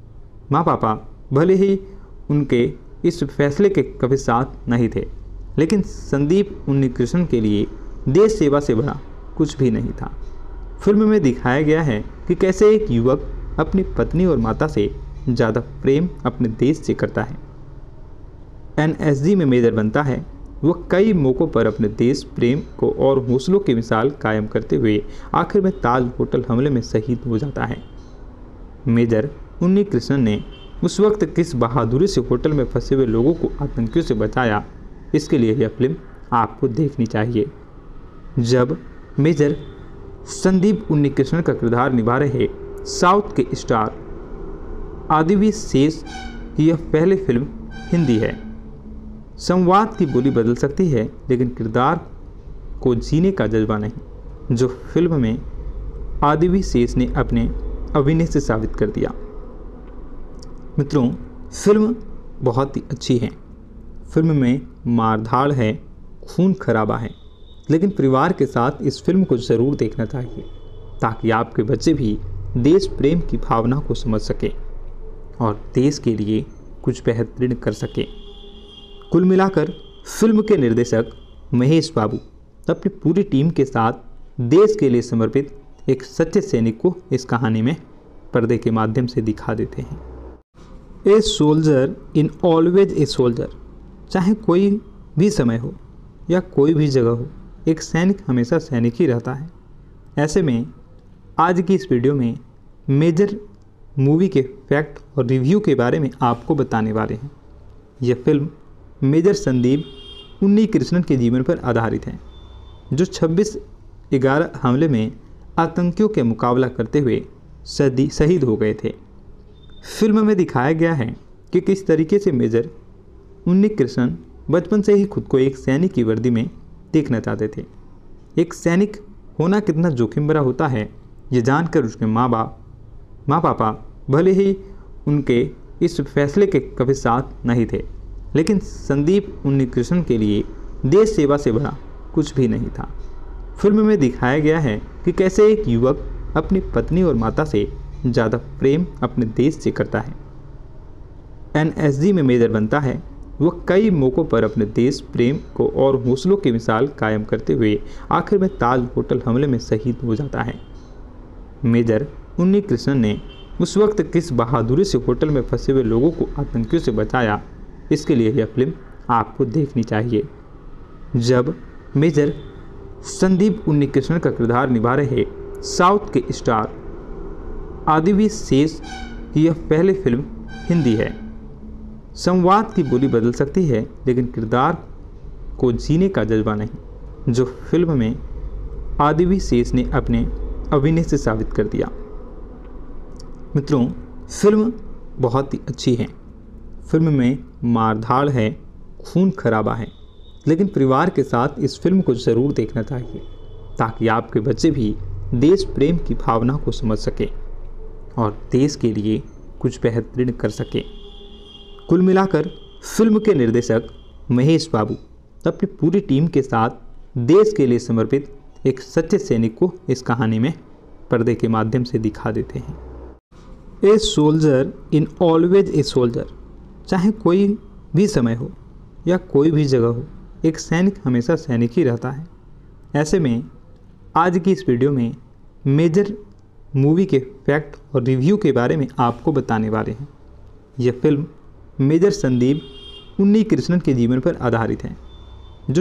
पापा भले ही उनके इस फैसले के कभी साथ नहीं थे, लेकिन संदीप उन्नीकृष्णन के लिए देश सेवा से बड़ा कुछ भी नहीं था। फिल्म में दिखाया गया है कि कैसे एक युवक अपनी पत्नी और माता से ज़्यादा प्रेम अपने देश से करता है। एनएसजी में मेजर बनता है। वह कई मौक़ों पर अपने देश प्रेम को और हौसलों की मिसाल कायम करते हुए आखिर में ताज होटल हमले में शहीद हो जाता है। मेजर उन्नी कृष्णन ने उस वक्त किस बहादुरी से होटल में फंसे हुए लोगों को आतंकियों से बचाया, इसके लिए यह फिल्म आपको देखनी चाहिए। जब मेजर संदीप उन्नी कृष्णन का किरदार निभा रहे साउथ के स्टार आदिवी शेष की यह पहली फिल्म हिंदी है। संवाद की बोली बदल सकती है लेकिन किरदार को जीने का जज्बा नहीं, जो फिल्म में आदिवी शेष ने अपने अभिनय से साबित कर दिया। मित्रों, फिल्म बहुत ही अच्छी है। फिल्म में मारधाड़ है, खून खराबा है, लेकिन परिवार के साथ इस फिल्म को ज़रूर देखना चाहिए ताकि आपके बच्चे भी देश प्रेम की भावना को समझ सकें और देश के लिए कुछ बेहतरीन कर सकें। कुल मिलाकर फिल्म के निर्देशक महेश बाबू अपनी पूरी टीम के साथ देश के लिए समर्पित एक सच्चे सैनिक को इस कहानी में पर्दे के माध्यम से दिखा देते हैं। A soldier in always a soldier, चाहे कोई भी समय हो या कोई भी जगह हो, एक सैनिक हमेशा सैनिक ही रहता है। ऐसे में आज की इस वीडियो में मेजर मूवी के फैक्ट और रिव्यू के बारे में आपको बताने वाले हैं। यह फिल्म मेजर संदीप उन्नी कृष्णन के जीवन पर आधारित है, जो 26/11 हमले में आतंकियों के मुकाबला करते हुए शहीद हो गए थे। फिल्म में दिखाया गया है कि किस तरीके से मेजर उन्नी कृष्णन बचपन से ही खुद को एक सैनिक की वर्दी में देखना चाहते थे। एक सैनिक होना कितना जोखिम भरा होता है, ये जानकर उसके माँ पापा भले ही उनके इस फैसले के कभी साथ नहीं थे, लेकिन संदीप उन्नी कृष्णन के लिए देश सेवा से बड़ा कुछ भी नहीं था। फिल्म में दिखाया गया है कि कैसे एक युवक अपनी पत्नी और माता से ज़्यादा प्रेम अपने देश से करता है। एनएसजी में मेजर बनता है, वह कई मौक़ों पर अपने देश प्रेम को और हौसलों की मिसाल कायम करते हुए आखिर में ताज होटल हमले में शहीद हो जाता है। मेजर उन्नी कृष्णन ने उस वक्त किस बहादुरी से होटल में फंसे हुए लोगों को आतंकियों से बचाया, इसके लिए यह फिल्म आपको देखनी चाहिए। जब मेजर संदीप उन्नी कृष्णन का किरदार निभा रहे साउथ के स्टार आदिवी शेष की यह पहली फिल्म हिंदी है। संवाद की बोली बदल सकती है लेकिन किरदार को जीने का जज्बा नहीं, जो फिल्म में आदिवी शेष ने अपने अभिनय से साबित कर दिया। मित्रों, फिल्म बहुत ही अच्छी है। फिल्म में मारधाड़ है, खून खराबा है, लेकिन परिवार के साथ इस फिल्म को ज़रूर देखना चाहिए ताकि आपके बच्चे भी देश प्रेम की भावना को समझ सकें और देश के लिए कुछ बेहतरीन कर सकें। कुल मिलाकर फिल्म के निर्देशक महेश बाबू अपनी पूरी टीम के साथ देश के लिए समर्पित एक सच्चे सैनिक को इस कहानी में पर्दे के माध्यम से दिखा देते हैं। A soldier in always a soldier, चाहे कोई भी समय हो या कोई भी जगह हो, एक सैनिक हमेशा सैनिक ही रहता है। ऐसे में आज की इस वीडियो में मेजर मूवी के फैक्ट और रिव्यू के बारे में आपको बताने वाले हैं। यह फिल्म मेजर संदीप उन्नी कृष्णन के जीवन पर आधारित है, जो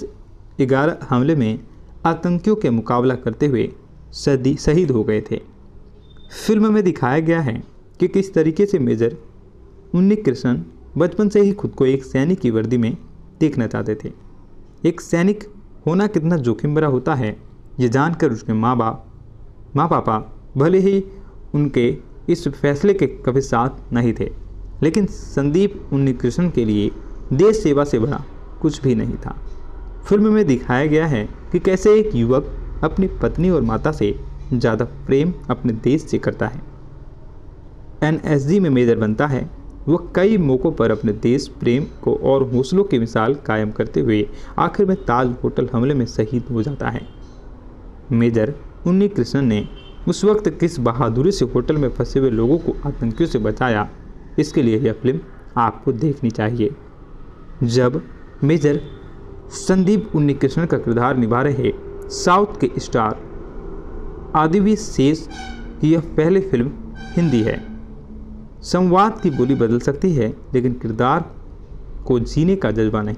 26/11 हमले में आतंकियों के मुकाबला करते हुए शहीद हो गए थे। फिल्म में दिखाया गया है कि किस तरीके से मेजर उन्नी कृष्णन बचपन से ही खुद को एक सैनिक की वर्दी में देखना चाहते थे। एक सैनिक होना कितना जोखिम भरा होता है, ये जानकर उसके माँ पापा भले ही उनके इस फैसले के कभी साथ नहीं थे, लेकिन संदीप उन्नी कृष्णन के लिए देश सेवा से बड़ा कुछ भी नहीं था। फिल्म में दिखाया गया है कि कैसे एक युवक अपनी पत्नी और माता से ज़्यादा प्रेम अपने देश से करता है। एनएसजी में मेजर बनता है, वह कई मौक़ों पर अपने देश प्रेम को और हौसलों की मिसाल कायम करते हुए आखिर में ताज होटल हमले में शहीद हो जाता है। मेजर उन्नी कृष्णन ने उस वक्त किस बहादुरी से होटल में फंसे हुए लोगों को आतंकियों से बचाया, इसके लिए यह फिल्म आपको देखनी चाहिए। जब मेजर संदीप उन्नी कृष्णन का किरदार निभा रहे साउथ के स्टार आदिवी शेष की यह पहली फिल्म हिंदी है। संवाद की बोली बदल सकती है लेकिन किरदार को जीने का जज्बा नहीं,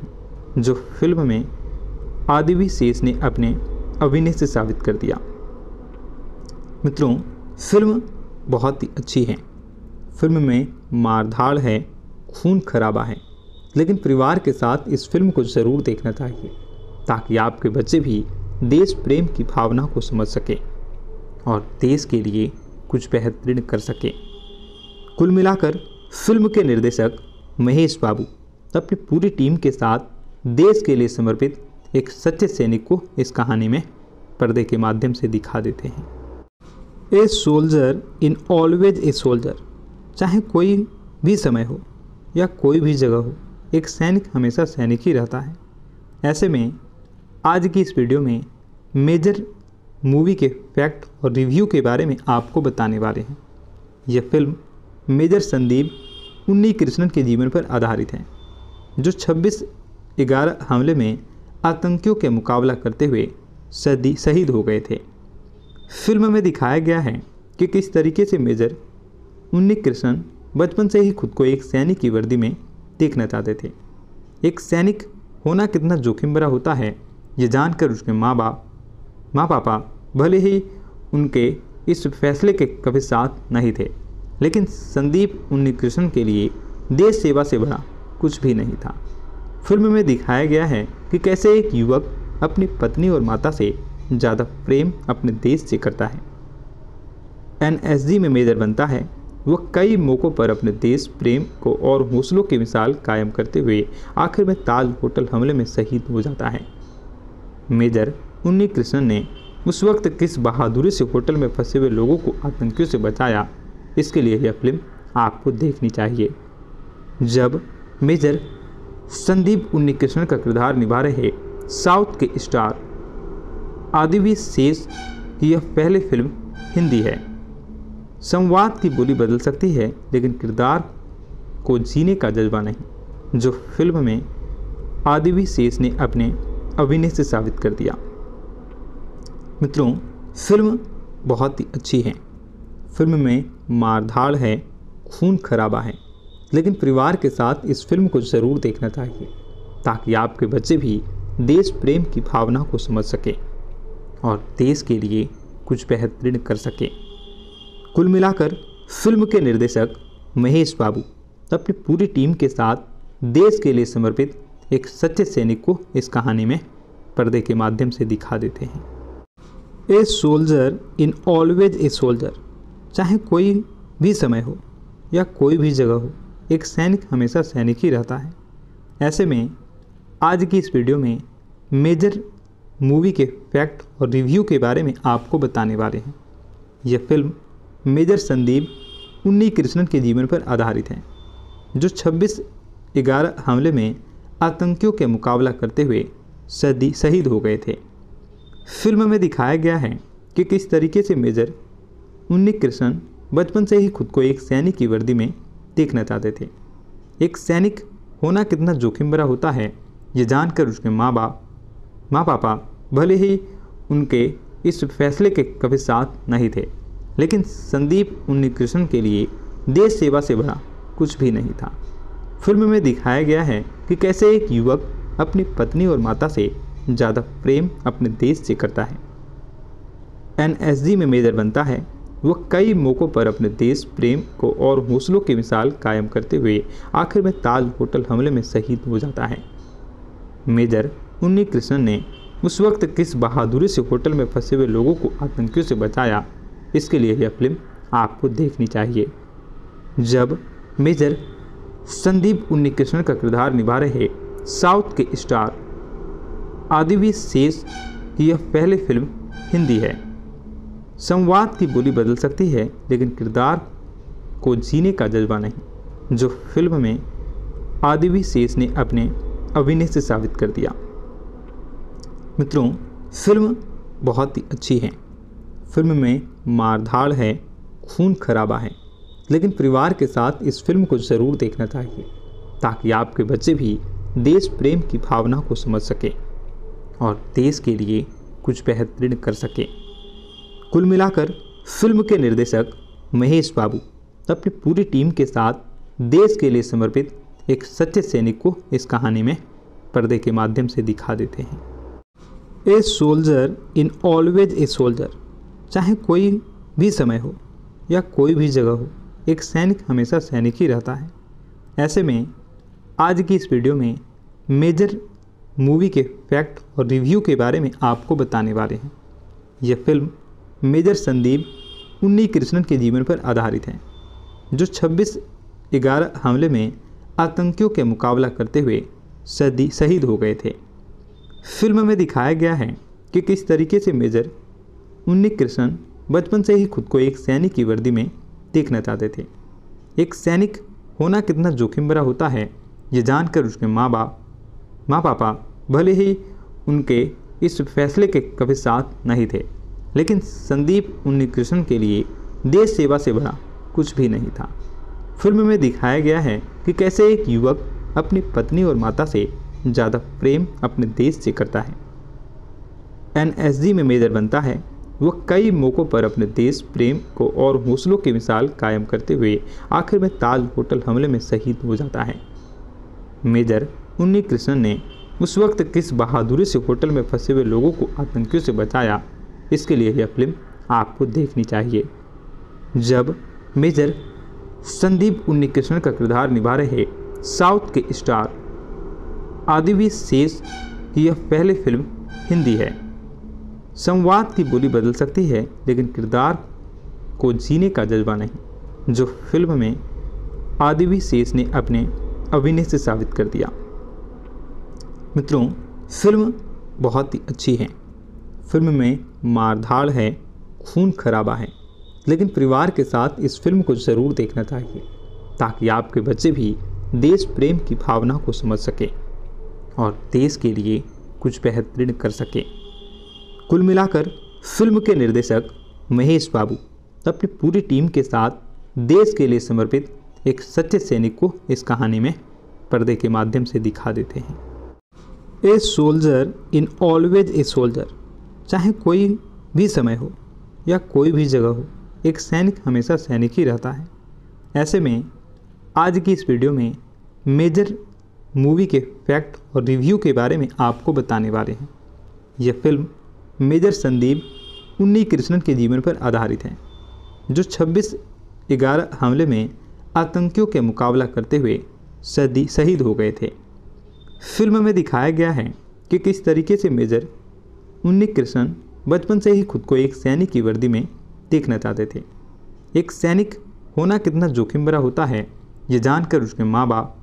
जो फिल्म में आदिवी शेष ने अपने अभिनय से साबित कर दिया। मित्रों, फिल्म बहुत ही अच्छी है। फिल्म में मारधाड़ है, खून खराबा है, लेकिन परिवार के साथ इस फिल्म को ज़रूर देखना चाहिए ताकि आपके बच्चे भी देश प्रेम की भावना को समझ सकें और देश के लिए कुछ बेहतरीन कर सकें। कुल मिलाकर फिल्म के निर्देशक महेश बाबू अपनी पूरी टीम के साथ देश के लिए समर्पित एक सच्चे सैनिक को इस कहानी में पर्दे के माध्यम से दिखा देते हैं। A soldier in always a soldier, चाहे कोई भी समय हो या कोई भी जगह हो, एक सैनिक हमेशा सैनिक ही रहता है। ऐसे में आज की इस वीडियो में मेजर मूवी के फैक्ट और रिव्यू के बारे में आपको बताने वाले हैं। यह फिल्म मेजर संदीप उन्नीकृष्णन के जीवन पर आधारित है, जो 26/11 हमले में आतंकियों के मुकाबला करते हुए शहीद हो गए थे। फिल्म में दिखाया गया है कि किस तरीके से मेजर उन्नीकृष्णन बचपन से ही खुद को एक सैनिक की वर्दी में देखना चाहते थे। एक सैनिक होना कितना जोखिम भरा होता है, ये जानकर उसके माँ पापा भले ही उनके इस फैसले के कभी साथ नहीं थे, लेकिन संदीप उन्नीकृष्णन के लिए देश सेवा से बड़ा कुछ भी नहीं था। फिल्म में दिखाया गया है कि कैसे एक युवक अपनी पत्नी और माता से ज़्यादा प्रेम अपने देश से करता है। एनएसजी में मेजर बनता है। वह कई मौक़ों पर अपने देश प्रेम को और हौसलों की मिसाल कायम करते हुए आखिर में ताज होटल हमले में शहीद हो जाता है। मेजर उन्नीकृष्णन ने उस वक्त किस बहादुरी से होटल में फंसे हुए लोगों को आतंकियों से बचाया, इसके लिए यह फिल्म आपको देखनी चाहिए। जब मेजर संदीप उन्नीकृष्णन का किरदार निभा रहे साउथ के स्टार आदिवी शेष की यह पहली फिल्म हिंदी है। संवाद की बोली बदल सकती है, लेकिन किरदार को जीने का जज्बा नहीं, जो फिल्म में आदिवी शेष ने अपने अभिनय से साबित कर दिया। मित्रों, फिल्म बहुत ही अच्छी है। फिल्म में मारधाड़ है, खून खराबा है, लेकिन परिवार के साथ इस फिल्म को ज़रूर देखना चाहिए ताकि आपके बच्चे भी देश प्रेम की भावना को समझ सकें और देश के लिए कुछ बेहतरीन कर सकें। कुल मिलाकर फिल्म के निर्देशक महेश बाबू अपनी पूरी टीम के साथ देश के लिए समर्पित एक सच्चे सैनिक को इस कहानी में पर्दे के माध्यम से दिखा देते हैं। A soldier in always a soldier, चाहे कोई भी समय हो या कोई भी जगह हो, एक सैनिक हमेशा सैनिक ही रहता है। ऐसे में आज की इस वीडियो में मेजर मूवी के फैक्ट और रिव्यू के बारे में आपको बताने वाले हैं। यह फिल्म मेजर संदीप उन्नीकृष्णन के जीवन पर आधारित है, जो 26/11 हमले में आतंकियों के मुकाबला करते हुए शहीद हो गए थे। फिल्म में दिखाया गया है कि किस तरीके से मेजर उन्नीकृष्णन बचपन से ही खुद को एक सैनिक की वर्दी में देखना चाहते थे। एक सैनिक होना कितना जोखिम भरा होता है, ये जानकर उसके माँ पापा भले ही उनके इस फैसले के कभी साथ नहीं थे, लेकिन संदीप उन्नीकृष्णन के लिए देश सेवा से बड़ा कुछ भी नहीं था। फिल्म में दिखाया गया है कि कैसे एक युवक अपनी पत्नी और माता से ज़्यादा प्रेम अपने देश से करता है। एनएसजी में मेजर बनता है। वह कई मौक़ों पर अपने देश प्रेम को और हौसलों की मिसाल कायम करते हुए आखिर में ताज होटल हमले में शहीद हो जाता है। मेजर उन्नीकृष्णन ने उस वक्त किस बहादुरी से होटल में फंसे हुए लोगों को आतंकियों से बचाया, इसके लिए यह फिल्म आपको देखनी चाहिए। जब मेजर संदीप उन्नीकृष्णन का किरदार निभा रहे साउथ के स्टार आदिवी शेष की यह पहली फिल्म हिंदी है। संवाद की बोली बदल सकती है, लेकिन किरदार को जीने का जज्बा नहीं, जो फिल्म में आदिवी शेष ने अपने अभिनय से साबित कर दिया। मित्रों, फिल्म बहुत ही अच्छी है। फिल्म में मारधाड़ है, खून खराबा है, लेकिन परिवार के साथ इस फिल्म को ज़रूर देखना चाहिए ताकि आपके बच्चे भी देश प्रेम की भावना को समझ सकें और देश के लिए कुछ बेहतरीन कर सकें। कुल मिलाकर फिल्म के निर्देशक महेश बाबू अपनी पूरी टीम के साथ देश के लिए समर्पित एक सच्चे सैनिक को इस कहानी में पर्दे के माध्यम से दिखा देते हैं। A soldier in always a soldier, चाहे कोई भी समय हो या कोई भी जगह हो, एक सैनिक हमेशा सैनिक ही रहता है। ऐसे में आज की इस वीडियो में मेजर मूवी के फैक्ट और रिव्यू के बारे में आपको बताने वाले हैं। यह फिल्म मेजर संदीप उन्नीकृष्णन के जीवन पर आधारित है, जो 26/11 हमले में आतंकियों के मुकाबला करते हुए शहीद हो गए थे। फिल्म में दिखाया गया है कि किस तरीके से मेजर उन्नीकृष्णन बचपन से ही खुद को एक सैनिक की वर्दी में देखना चाहते थे। एक सैनिक होना कितना जोखिम भरा होता है, ये जानकर उसके माँ पापा भले ही उनके इस फैसले के कभी साथ नहीं थे, लेकिन संदीप उन्नीकृष्णन के लिए देश सेवा से बड़ा कुछ भी नहीं था। फिल्म में दिखाया गया है कि कैसे एक युवक अपनी पत्नी और माता से ज़्यादा प्रेम अपने देश से करता है। एनएसजी में मेजर बनता है। वह कई मौक़ों पर अपने देश प्रेम को और हौसलों की मिसाल कायम करते हुए आखिर में ताज होटल हमले में शहीद हो जाता है। मेजर उन्नीकृष्णन ने उस वक्त किस बहादुरी से होटल में फंसे हुए लोगों को आतंकियों से बचाया, इसके लिए यह फिल्म आपको देखनी चाहिए। जब मेजर संदीप उन्नीकृष्णन का किरदार निभा रहे साउथ के स्टार आदिवी शेष की यह पहली फिल्म हिंदी है। संवाद की बोली बदल सकती है, लेकिन किरदार को जीने का जज्बा नहीं, जो फिल्म में आदिवी शेष ने अपने अभिनय से साबित कर दिया। मित्रों, फिल्म बहुत ही अच्छी है। फिल्म में मारधाड़ है, खून खराबा है, लेकिन परिवार के साथ इस फिल्म को ज़रूर देखना चाहिए, ताकि आपके बच्चे भी देश प्रेम की भावना को समझ सके और देश के लिए कुछ बेहतरीन कर सके। कुल मिलाकर फिल्म के निर्देशक महेश बाबू अपनी पूरी टीम के साथ देश के लिए समर्पित एक सच्चे सैनिक को इस कहानी में पर्दे के माध्यम से दिखा देते हैं। A soldier in always a soldier, चाहे कोई भी समय हो या कोई भी जगह हो, एक सैनिक हमेशा सैनिक ही रहता है। ऐसे में आज की इस वीडियो में मेजर मूवी के फैक्ट और रिव्यू के बारे में आपको बताने वाले हैं। यह फिल्म मेजर संदीप उन्नीकृष्णन के जीवन पर आधारित है, जो 26/11 हमले में आतंकियों के मुकाबला करते हुए शहीद हो गए थे। फिल्म में दिखाया गया है कि किस तरीके से मेजर उन्नीकृष्णन बचपन से ही खुद को एक सैनिक की वर्दी में देखना चाहते थे। एक सैनिक होना कितना जोखिम भरा होता है, ये जानकर उसके माँ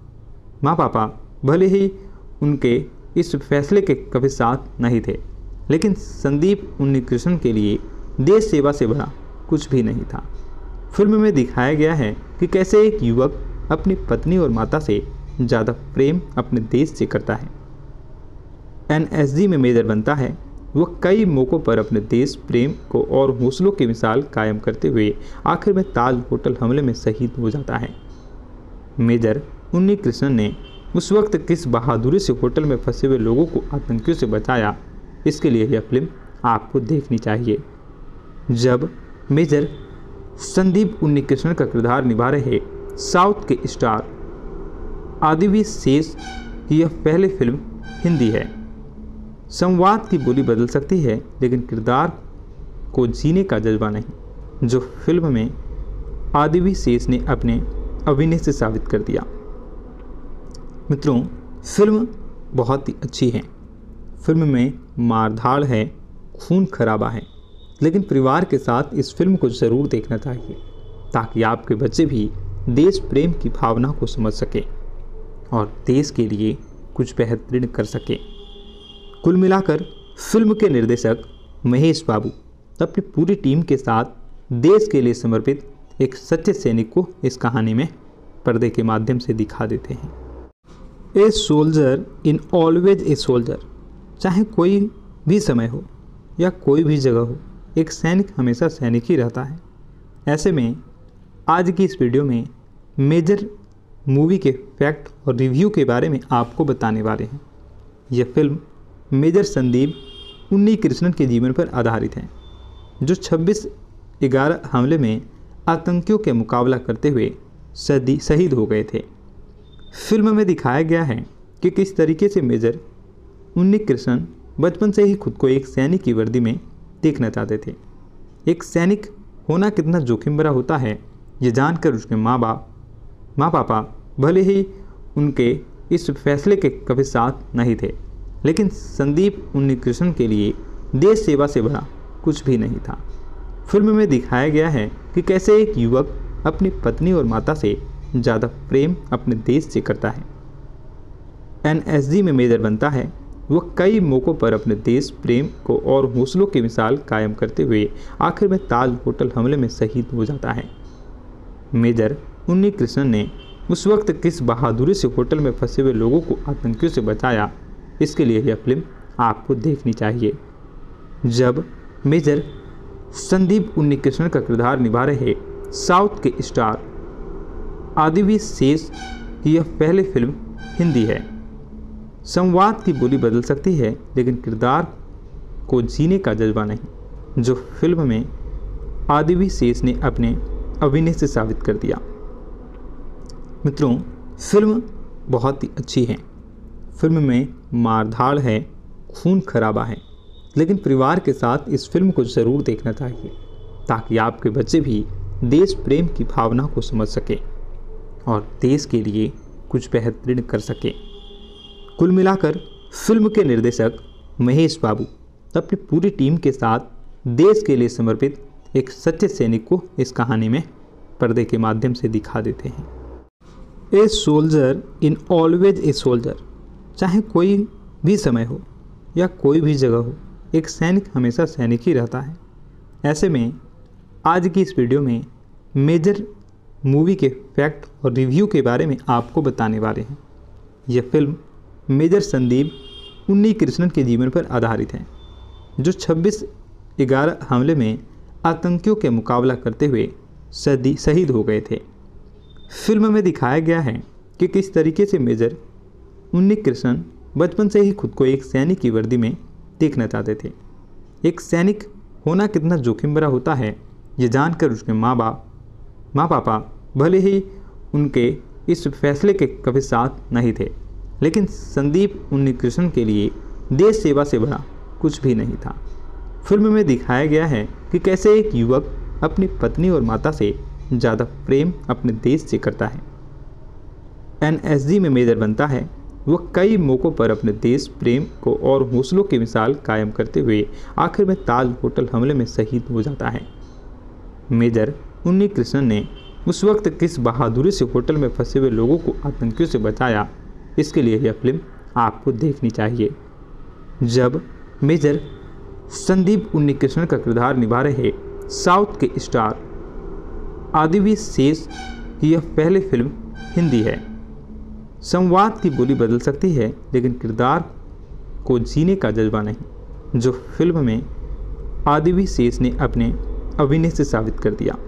पापा भले ही उनके इस फैसले के कभी साथ नहीं थे, लेकिन संदीप उन्नीकृष्णन के लिए देश सेवा से बड़ा कुछ भी नहीं था। फिल्म में दिखाया गया है कि कैसे एक युवक अपनी पत्नी और माता से ज़्यादा प्रेम अपने देश से करता है। एनएसजी में मेजर बनता है। वह कई मौक़ों पर अपने देश प्रेम को और हौसलों की मिसाल कायम करते हुए आखिर में ताज होटल हमले में शहीद हो जाता है। मेजर उन्नीकृष्णन ने उस वक्त किस बहादुरी से होटल में फंसे हुए लोगों को आतंकियों से बचाया, इसके लिए यह फिल्म आपको देखनी चाहिए। जब मेजर संदीप उन्नीकृष्णन का किरदार निभा रहे साउथ के स्टार आदिवी शेष की यह पहली फिल्म हिंदी है। संवाद की बोली बदल सकती है, लेकिन किरदार को जीने का जज्बा नहीं, जो फिल्म में आदिवी शेष ने अपने अभिनय से साबित कर दिया। मित्रों, फिल्म बहुत ही अच्छी है। फिल्म में मारधाड़ है, खून खराबा है, लेकिन परिवार के साथ इस फिल्म को ज़रूर देखना चाहिए, ताकि आपके बच्चे भी देश प्रेम की भावना को समझ सके और देश के लिए कुछ बेहतरीन कर सके। कुल मिलाकर फिल्म के निर्देशक महेश बाबू अपनी पूरी टीम के साथ देश के लिए समर्पित एक सच्चे सैनिक को इस कहानी में पर्दे के माध्यम से दिखा देते हैं। A soldier in always a soldier, चाहे कोई भी समय हो या कोई भी जगह हो, एक सैनिक हमेशा सैनिक ही रहता है। ऐसे में आज की इस वीडियो में मेजर मूवी के फैक्ट और रिव्यू के बारे में आपको बताने वाले हैं। यह फिल्म मेजर संदीप उन्नीकृष्णन के जीवन पर आधारित है, जो 26/11 हमले में आतंकियों के मुकाबला करते हुए शहीद हो गए थे। फिल्म में दिखाया गया है कि किस तरीके से मेजर उन्नी कृष्णन बचपन से ही खुद को एक सैनिक की वर्दी में देखना चाहते थे। एक सैनिक होना कितना जोखिम भरा होता है, ये जानकर उसके माँ पापा भले ही उनके इस फैसले के कभी साथ नहीं थे, लेकिन संदीप उन्नीकृष्णन के लिए देश सेवा से बड़ा कुछ भी नहीं था। फिल्म में दिखाया गया है कि कैसे एक युवक अपनी पत्नी और माता से ज़्यादा प्रेम अपने देश से करता है। एनएसजी में मेजर बनता है। वह कई मौक़ों पर अपने देश प्रेम को और हौसलों की मिसाल कायम करते हुए आखिर में ताज होटल हमले में शहीद हो जाता है। मेजर उन्नीकृष्णन ने उस वक्त किस बहादुरी से होटल में फंसे हुए लोगों को आतंकियों से बचाया, इसके लिए यह फिल्म आपको देखनी चाहिए। जब मेजर संदीप उन्नीकृष्णन का किरदार निभा रहे साउथ के स्टार आदिवी शेष की यह पहली फिल्म हिंदी है। संवाद की बोली बदल सकती है, लेकिन किरदार को जीने का जज्बा नहीं, जो फिल्म में आदिवी शेष ने अपने अभिनय से साबित कर दिया। मित्रों, फिल्म बहुत ही अच्छी है। फिल्म में मारधाड़ है, खून खराबा है, लेकिन परिवार के साथ इस फिल्म को ज़रूर देखना चाहिए ताकि आपके बच्चे भी देश प्रेम की भावना को समझ सके और देश के लिए कुछ बेहतरीन कर सके। कुल मिलाकर फिल्म के निर्देशक महेश बाबू अपनी पूरी टीम के साथ देश के लिए समर्पित एक सच्चे सैनिक को इस कहानी में पर्दे के माध्यम से दिखा देते हैं। A soldier in always a soldier, चाहे कोई भी समय हो या कोई भी जगह हो, एक सैनिक हमेशा सैनिक ही रहता है। ऐसे में आज की इस वीडियो में मेजर मूवी के फैक्ट और रिव्यू के बारे में आपको बताने वाले हैं। यह फिल्म मेजर संदीप उन्नीकृष्णन के जीवन पर आधारित है, जो 26/11 हमले में आतंकियों के मुकाबला करते हुए शहीद हो गए थे। फिल्म में दिखाया गया है कि किस तरीके से मेजर उन्नीकृष्णन बचपन से ही खुद को एक सैनिक की वर्दी में देखना चाहते थे। एक सैनिक होना कितना जोखिम भरा होता है, ये जानकर उसके माँ पापा भले ही उनके इस फैसले के कभी साथ नहीं थे, लेकिन संदीप उन्नीकृष्णन के लिए देश सेवा से बड़ा कुछ भी नहीं था। फिल्म में दिखाया गया है कि कैसे एक युवक अपनी पत्नी और माता से ज़्यादा प्रेम अपने देश से करता है। एनएसजी में मेजर बनता है। वह कई मौक़ों पर अपने देश प्रेम को और हौसलों की मिसाल कायम करते हुए आखिर में ताज होटल हमले में शहीद हो जाता है। मेजर उन्नीकृष्णन ने उस वक्त किस बहादुरी से होटल में फंसे हुए लोगों को आतंकियों से बचाया, इसके लिए यह फिल्म आपको देखनी चाहिए। जब मेजर संदीप उन्नीकृष्णन का किरदार निभा रहे साउथ के स्टार आदिवी शेष की यह पहली फिल्म हिंदी है। संवाद की बोली बदल सकती है, लेकिन किरदार को जीने का जज्बा नहीं, जो फिल्म में आदिवी शेष ने अपने अभिनय से साबित कर दिया।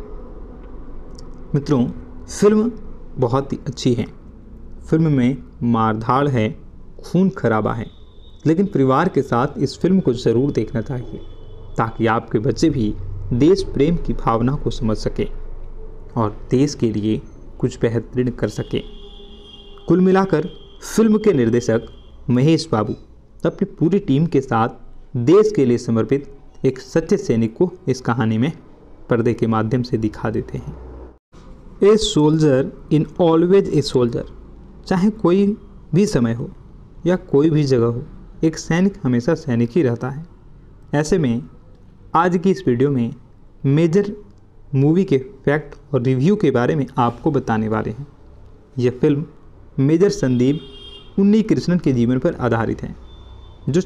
मित्रों, फिल्म बहुत ही अच्छी है। फिल्म में मारधाड़ है, खून खराबा है, लेकिन परिवार के साथ इस फिल्म को ज़रूर देखना चाहिए ताकि आपके बच्चे भी देश प्रेम की भावना को समझ सके और देश के लिए कुछ बेहतरीन कर सके। कुल मिलाकर फिल्म के निर्देशक महेश बाबू अपनी पूरी टीम के साथ देश के लिए समर्पित एक सच्चे सैनिक को इस कहानी में पर्दे के माध्यम से दिखा देते हैं। A soldier in always a soldier, चाहे कोई भी समय हो या कोई भी जगह हो, एक सैनिक हमेशा सैनिक ही रहता है। ऐसे में आज की इस वीडियो में मेजर मूवी के फैक्ट और रिव्यू के बारे में आपको बताने वाले हैं। यह फिल्म मेजर संदीप उन्नीकृष्णन के जीवन पर आधारित है, जो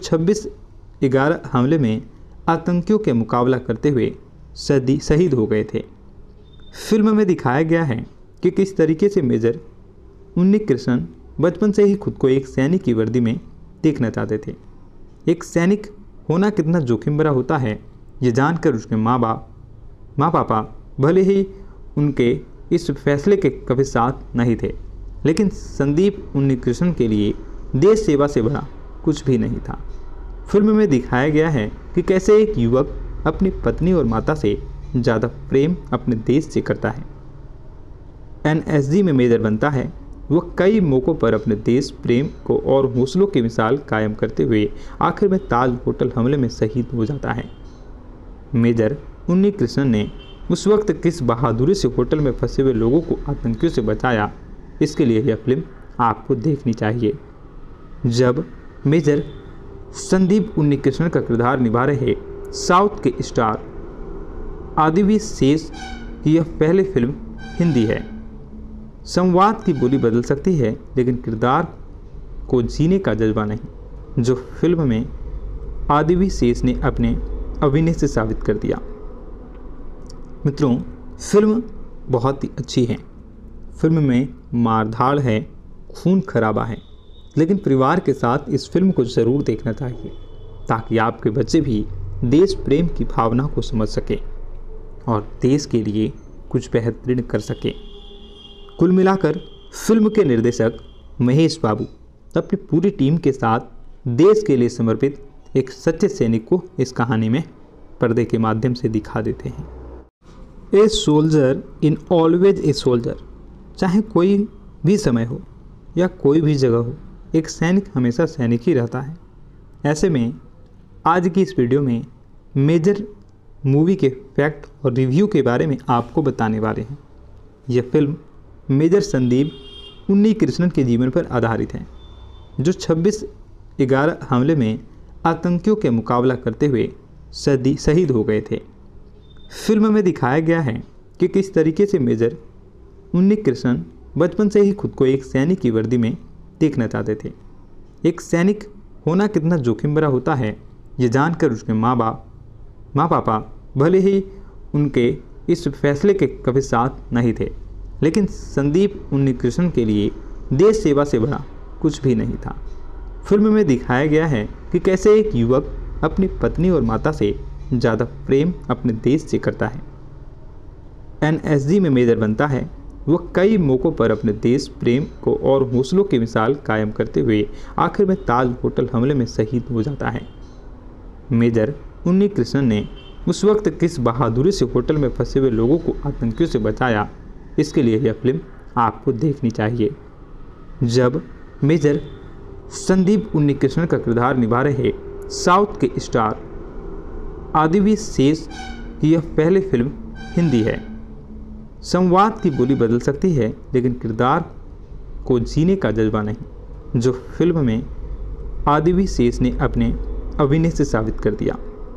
26/11 हमले में आतंकियों के मुकाबला करते हुए शहीद हो गए थे। फिल्म में दिखाया गया है कि किस तरीके से मेजर उन्नीकृष्णन बचपन से ही खुद को एक सैनिक की वर्दी में देखना चाहते थे। एक सैनिक होना कितना जोखिम भरा होता है, ये जानकर उसके माँ पापा भले ही उनके इस फैसले के कभी साथ नहीं थे, लेकिन संदीप उन्नीकृष्णन के लिए देश सेवा से बड़ा कुछ भी नहीं था। फिल्म में दिखाया गया है कि कैसे एक युवक अपनी पत्नी और माता से ज़्यादा प्रेम अपने देश से करता है। एनएसजी में मेजर बनता है। वह कई मौक़ों पर अपने देश प्रेम को और हौसलों की मिसाल कायम करते हुए आखिर में ताज होटल हमले में शहीद हो जाता है। मेजर उन्नी कृष्णन ने उस वक्त किस बहादुरी से होटल में फंसे हुए लोगों को आतंकियों से बचाया, इसके लिए यह फिल्म आपको देखनी चाहिए। जब मेजर संदीप उन्नी कृष्णन का किरदार निभा रहे साउथ के स्टार आदिवी शेष की यह पहली फिल्म हिंदी है। संवाद की बोली बदल सकती है, लेकिन किरदार को जीने का जज्बा नहीं, जो फिल्म में आदिवी शेष ने अपने अभिनय से साबित कर दिया। मित्रों, फिल्म बहुत ही अच्छी है। फिल्म में मारधाड़ है, खून खराबा है, लेकिन परिवार के साथ इस फिल्म को ज़रूर देखना चाहिए, ताकि आपके बच्चे भी देश प्रेम की भावना को समझ सके और देश के लिए कुछ बेहतरीन कर सके। कुल मिलाकर फिल्म के निर्देशक महेश बाबू अपनी पूरी टीम के साथ देश के लिए समर्पित एक सच्चे सैनिक को इस कहानी में पर्दे के माध्यम से दिखा देते हैं। A soldier in always a soldier, चाहे कोई भी समय हो या कोई भी जगह हो, एक सैनिक हमेशा सैनिक ही रहता है। ऐसे में आज की इस वीडियो में मेजर मूवी के फैक्ट और रिव्यू के बारे में आपको बताने वाले हैं। यह फिल्म मेजर संदीप उन्नी कृष्णन के जीवन पर आधारित है, जो 26/11 हमले में आतंकियों के मुकाबला करते हुए शहीद हो गए थे। फिल्म में दिखाया गया है कि किस तरीके से मेजर उन्नी कृष्णन बचपन से ही खुद को एक सैनिक की वर्दी में देखना चाहते थे। एक सैनिक होना कितना जोखिम भरा होता है, ये जानकर उसके माँ पापा भले ही उनके इस फैसले के कभी साथ नहीं थे, लेकिन संदीप उन्नी कृष्णन के लिए देश सेवा से बड़ा कुछ भी नहीं था। फिल्म में दिखाया गया है कि कैसे एक युवक अपनी पत्नी और माता से ज़्यादा प्रेम अपने देश से करता है। एनएसजी में मेजर बनता है, वह कई मौक़ों पर अपने देश प्रेम को और हौसलों की मिसाल कायम करते हुए आखिर में ताज होटल हमले में शहीद हो जाता है। मेजर उन्नी कृष्णन ने उस वक्त किस बहादुरी से होटल में फंसे हुए लोगों को आतंकियों से बचाया, इसके लिए यह फिल्म आपको देखनी चाहिए। जब मेजर संदीप उन्नी कृष्णन का किरदार निभा रहे साउथ के स्टार आदिवी शेष की यह पहली फिल्म हिंदी है। संवाद की बोली बदल सकती है, लेकिन किरदार को जीने का जज्बा नहीं, जो फिल्म में आदिवी शेष ने अपने अभिनय से साबित कर दिया।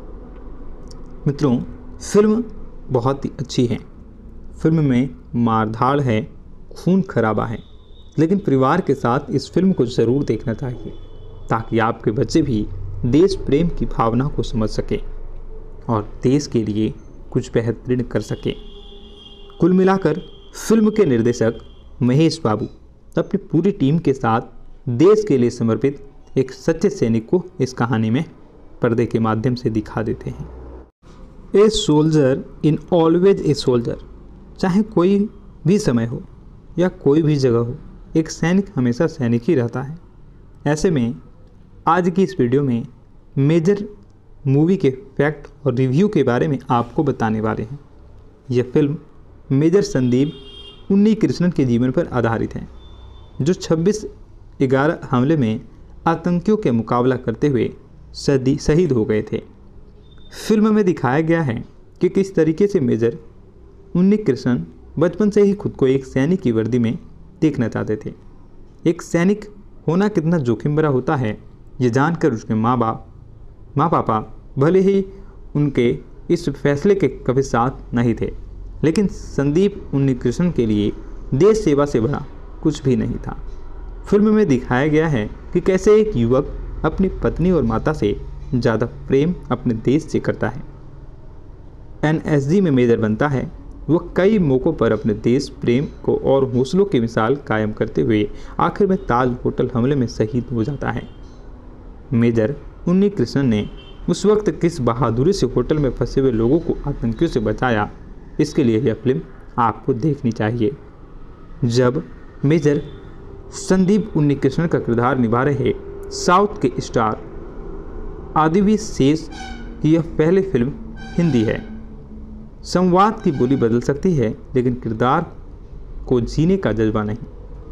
मित्रों, फिल्म बहुत ही अच्छी है। फिल्म में मारधाड़ है, खून खराबा है, लेकिन परिवार के साथ इस फिल्म को ज़रूर देखना चाहिए, ताकि आपके बच्चे भी देश प्रेम की भावना को समझ सके और देश के लिए कुछ बेहतरीन कर सके। कुल मिलाकर फिल्म के निर्देशक महेश बाबू अपनी पूरी टीम के साथ देश के लिए समर्पित एक सच्चे सैनिक को इस कहानी में पर्दे के माध्यम से दिखा देते हैं। A soldier in always a soldier, चाहे कोई भी समय हो या कोई भी जगह हो, एक सैनिक हमेशा सैनिक ही रहता है। ऐसे में आज की इस वीडियो में मेजर मूवी के फैक्ट और रिव्यू के बारे में आपको बताने वाले हैं। यह फिल्म मेजर संदीप उन्नी कृष्णन के जीवन पर आधारित है, जो 26/11 हमले में आतंकियों के मुकाबला करते हुए शहीद हो गए थे। फिल्म में दिखाया गया है कि किस तरीके से मेजर उन्नी कृष्णन बचपन से ही खुद को एक सैनिक की वर्दी में देखना चाहते थे। एक सैनिक होना कितना जोखिम भरा होता है, ये जानकर उसके माँ पापा भले ही उनके इस फैसले के कभी साथ नहीं थे, लेकिन संदीप उन्नी कृष्णन के लिए देश सेवा से बड़ा कुछ भी नहीं था। फिल्म में दिखाया गया है कि कैसे एक युवक अपनी पत्नी और माता से ज़्यादा प्रेम अपने देश से करता है। एनएसजी में मेजर बनता है, वह कई मौक़ों पर अपने देश प्रेम को और हौसलों की मिसाल कायम करते हुए आखिर में ताज होटल हमले में शहीद हो जाता है। मेजर उन्नी कृष्णन ने उस वक्त किस बहादुरी से होटल में फंसे हुए लोगों को आतंकियों से बचाया, इसके लिए यह फिल्म आपको देखनी चाहिए। जब मेजर संदीप उन्नी कृष्णन का किरदार निभा रहे साउथ के स्टार आदिवी शेष की यह पहली फिल्म हिंदी है। संवाद की बोली बदल सकती है, लेकिन किरदार को जीने का जज्बा नहीं,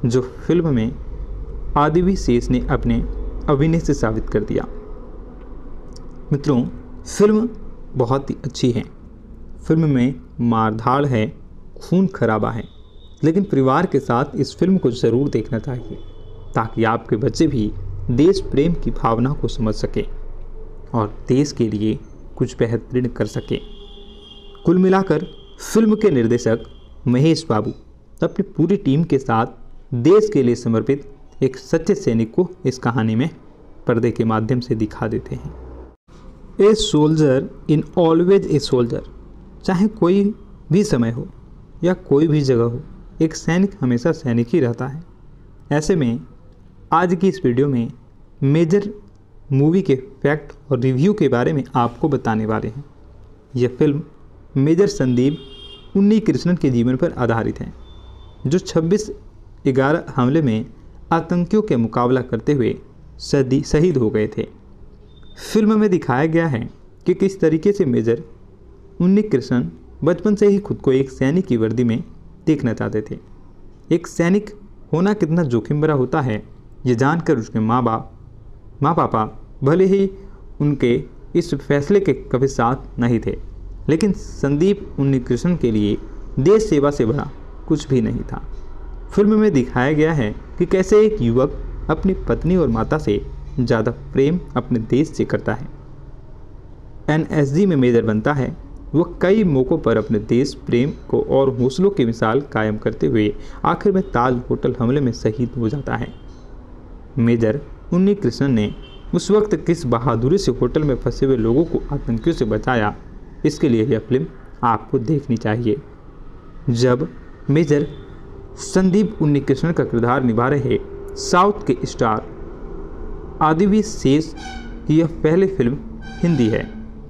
जो फिल्म में आदिवी शेष ने अपने अभिनय से साबित कर दिया। मित्रों, फिल्म बहुत ही अच्छी है। फिल्म में मारधाड़ है, खून खराबा है, लेकिन परिवार के साथ इस फिल्म को ज़रूर देखना चाहिए ताकि आपके बच्चे भी देश प्रेम की भावना को समझ सके और देश के लिए कुछ बेहतरीन कर सके। कुल मिलाकर फिल्म के निर्देशक महेश बाबू अपनी पूरी टीम के साथ देश के लिए समर्पित एक सच्चे सैनिक को इस कहानी में पर्दे के माध्यम से दिखा देते हैं। A soldier in always a soldier, चाहे कोई भी समय हो या कोई भी जगह हो, एक सैनिक हमेशा सैनिक ही रहता है। ऐसे में आज की इस वीडियो में मेजर मूवी के फैक्ट और रिव्यू के बारे में आपको बताने वाले हैं। यह फिल्म मेजर संदीप उन्नीकृष्णन के जीवन पर आधारित है, जो 26/11 हमले में आतंकियों के मुकाबला करते हुए शहीद हो गए थे। फिल्म में दिखाया गया है कि किस तरीके से मेजर उन्नीकृष्णन बचपन से ही खुद को एक सैनिक की वर्दी में देखना चाहते थे। एक सैनिक होना कितना जोखिम भरा होता है, ये जानकर उसके माँ पापा भले ही उनके इस फैसले के कभी साथ नहीं थे, लेकिन संदीप उन्नीकृष्णन के लिए देश सेवा से बड़ा कुछ भी नहीं था। फिल्म में दिखाया गया है कि कैसे एक युवक अपनी पत्नी और माता से ज़्यादा प्रेम अपने देश से करता है। एनएसजी में मेजर बनता है। वह कई मौक़ों पर अपने देश प्रेम को और हौसलों की मिसाल कायम करते हुए आखिर में ताज होटल हमले में शहीद हो जाता है। मेजर उन्नीकृष्णन ने उस वक्त किस बहादुरी से होटल में फंसे हुए लोगों को आतंकियों से बचाया, इसके लिए यह फिल्म आपको देखनी चाहिए। जब मेजर संदीप उन्नीकृष्णन का किरदार निभा रहे साउथ के स्टार आदिवी शेष की यह पहली फिल्म हिंदी है।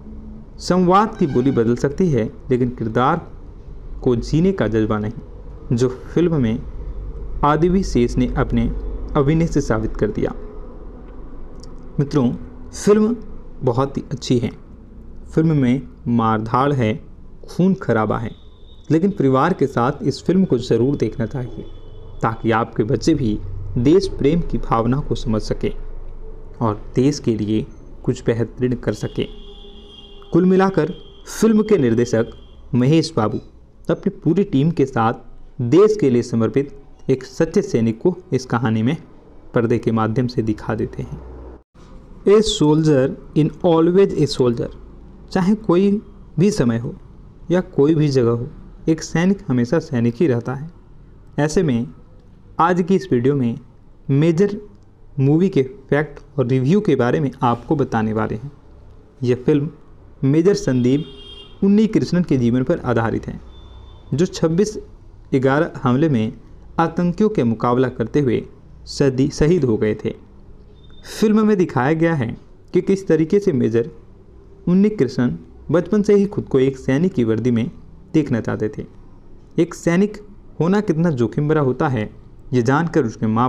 संवाद की बोली बदल सकती है, लेकिन किरदार को जीने का जज्बा नहीं, जो फिल्म में आदिवी शेष ने अपने अभिनय से साबित कर दिया। मित्रों, फिल्म बहुत ही अच्छी है। फिल्म में मारधाड़ है, खून खराबा है, लेकिन परिवार के साथ इस फिल्म को ज़रूर देखना चाहिए ताकि आपके बच्चे भी देश प्रेम की भावना को समझ सके और देश के लिए कुछ बेहतरीन कर सके। कुल मिलाकर फिल्म के निर्देशक महेश बाबू अपनी पूरी टीम के साथ देश के लिए समर्पित एक सच्चे सैनिक को इस कहानी में पर्दे के माध्यम से दिखा देते हैं। A soldier in always a soldier, चाहे कोई भी समय हो या कोई भी जगह हो, एक सैनिक हमेशा सैनिक ही रहता है। ऐसे में आज की इस वीडियो में मेजर मूवी के फैक्ट और रिव्यू के बारे में आपको बताने वाले हैं। यह फिल्म मेजर संदीप उन्नीकृष्णन के जीवन पर आधारित है, जो 26/11 हमले में आतंकियों के मुकाबला करते हुए शहीद हो गए थे। फिल्म में दिखाया गया है कि किस तरीके से मेजर उन्नीकृष्णन बचपन से ही खुद को एक सैनिक की वर्दी में देखना चाहते थे। एक सैनिक होना कितना जोखिम भरा होता है, ये जानकर उसके माँ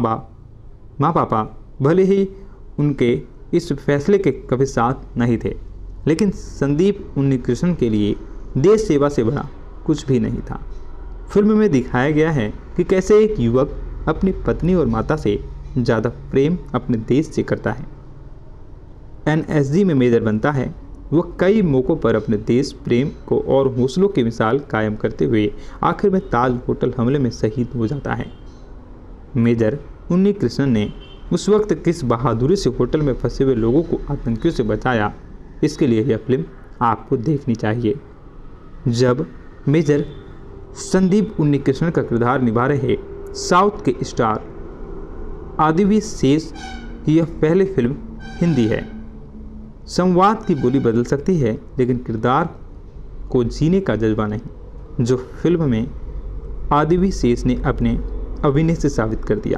पापा भले ही उनके इस फैसले के कभी साथ नहीं थे, लेकिन संदीप उन्नीकृष्णन के लिए देश सेवा से बड़ा कुछ भी नहीं था। फिल्म में दिखाया गया है कि कैसे एक युवक अपनी पत्नी और माता से ज़्यादा प्रेम अपने देश से करता है। एनएसजी में मेजर बनता है। वह कई मौक़ों पर अपने देश प्रेम को और हौसलों की मिसाल कायम करते हुए आखिर में ताज होटल हमले में शहीद हो जाता है। मेजर उन्नीकृष्णन ने उस वक्त किस बहादुरी से होटल में फंसे हुए लोगों को आतंकियों से बचाया, इसके लिए यह फिल्म आपको देखनी चाहिए। जब मेजर संदीप उन्नीकृष्णन का किरदार निभा रहे साउथ के स्टार आदिवी शेष की यह पहली फिल्म हिंदी है। संवाद की बोली बदल सकती है, लेकिन किरदार को जीने का जज्बा नहीं, जो फिल्म में आदिवी शेष ने अपने अभिनय से साबित कर दिया।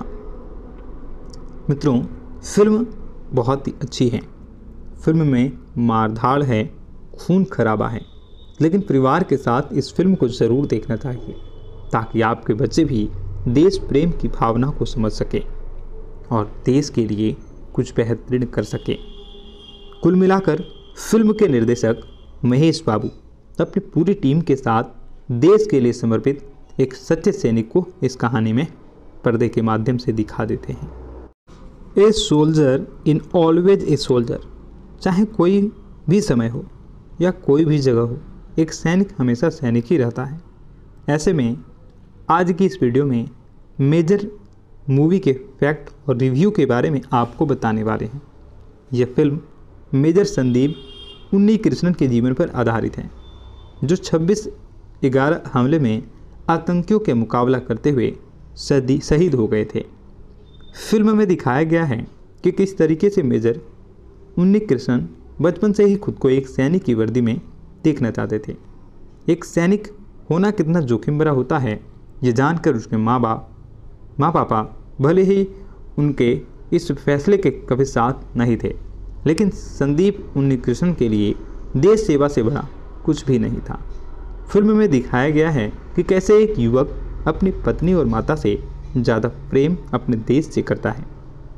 मित्रों, फिल्म बहुत ही अच्छी है। फिल्म में मारधाड़ है, खून खराबा है, लेकिन परिवार के साथ इस फिल्म को ज़रूर देखना चाहिए ताकि आपके बच्चे भी देश प्रेम की भावना को समझ सके और देश के लिए कुछ बेहतरीन कर सके। कुल मिलाकर फिल्म के निर्देशक महेश बाबू अपनी पूरी टीम के साथ देश के लिए समर्पित एक सच्चे सैनिक को इस कहानी में पर्दे के माध्यम से दिखा देते हैं। A soldier in always a soldier, चाहे कोई भी समय हो या कोई भी जगह हो, एक सैनिक हमेशा सैनिक ही रहता है। ऐसे में आज की इस वीडियो में मेजर मूवी के फैक्ट और रिव्यू के बारे में आपको बताने वाले हैं। यह फिल्म मेजर संदीप उन्नीकृष्णन के जीवन पर आधारित है, जो 26/11 हमले में आतंकियों के मुकाबला करते हुए शहीद हो गए थे। फिल्म में दिखाया गया है कि किस तरीके से मेजर उन्नीकृष्णन बचपन से ही खुद को एक सैनिक की वर्दी में देखना चाहते थे। एक सैनिक होना कितना जोखिम भरा होता है, ये जानकर उसके माँ पापा भले ही उनके इस फैसले के कभी साथ नहीं थे, लेकिन संदीप उन्नीकृष्णन के लिए देश सेवा से बड़ा कुछ भी नहीं था। फिल्म में दिखाया गया है कि कैसे एक युवक अपनी पत्नी और माता से ज़्यादा प्रेम अपने देश से करता है।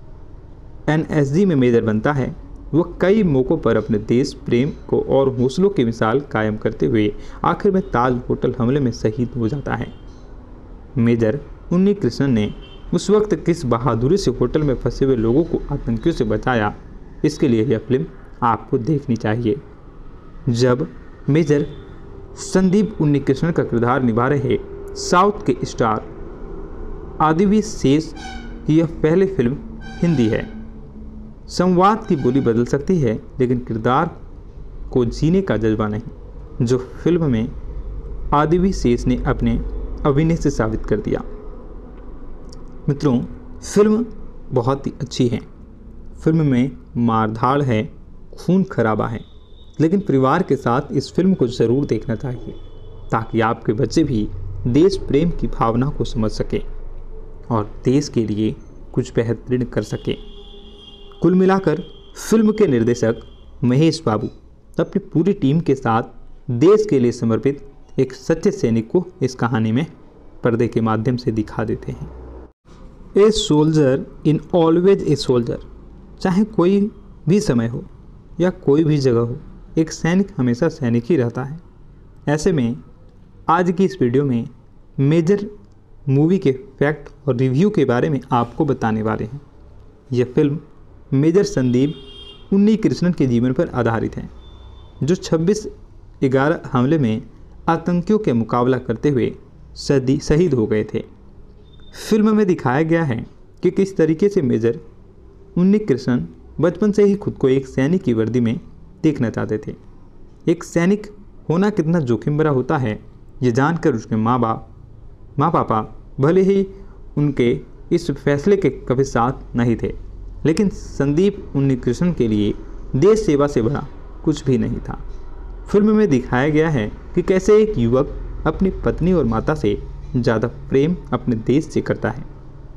एनएसजी में मेजर बनता है। वह कई मौक़ों पर अपने देश प्रेम को और हौसलों की मिसाल कायम करते हुए आखिर में ताज होटल हमले में शहीद हो जाता है। मेजर उन्नीकृष्णन ने उस वक्त किस बहादुरी से होटल में फंसे हुए लोगों को आतंकियों से बचाया, इसके लिए यह फिल्म आपको देखनी चाहिए। जब मेजर संदीप उन्नीकृष्णन का किरदार निभा रहे साउथ के स्टार आदिवी शेष की यह पहली फिल्म हिंदी है। संवाद की बोली बदल सकती है, लेकिन किरदार को जीने का जज्बा नहीं, जो फिल्म में आदिवी शेष ने अपने अभिनय से साबित कर दिया। मित्रों, फिल्म बहुत ही अच्छी है। फिल्म में मारधाड़ है, खून खराबा है, लेकिन परिवार के साथ इस फिल्म को ज़रूर देखना चाहिए, ताकि आपके बच्चे भी देश प्रेम की भावना को समझ सके और देश के लिए कुछ बेहतरीन कर सके। कुल मिलाकर फिल्म के निर्देशक महेश बाबू अपनी पूरी टीम के साथ देश के लिए समर्पित एक सच्चे सैनिक को इस कहानी में पर्दे के माध्यम से दिखा देते हैं। A soldier in always a soldier, चाहे कोई भी समय हो या कोई भी जगह हो, एक सैनिक हमेशा सैनिक ही रहता है। ऐसे में आज की इस वीडियो में मेजर मूवी के फैक्ट और रिव्यू के बारे में आपको बताने वाले हैं। यह फिल्म मेजर संदीप उन्नीकृष्णन के जीवन पर आधारित है, जो 26/11 हमले में आतंकियों के मुकाबला करते हुए शहीद हो गए थे। फिल्म में दिखाया गया है कि किस तरीके से मेजर उन्नीकृष्णन बचपन से ही खुद को एक सैनिक की वर्दी में देखना चाहते थे। एक सैनिक होना कितना जोखिम भरा होता है, ये जानकर उसके माँ पापा भले ही उनके इस फैसले के कभी साथ नहीं थे, लेकिन संदीप उन्नीकृष्णन के लिए देश सेवा से बड़ा कुछ भी नहीं था। फिल्म में दिखाया गया है कि कैसे एक युवक अपनी पत्नी और माता से ज़्यादा प्रेम अपने देश से करता है।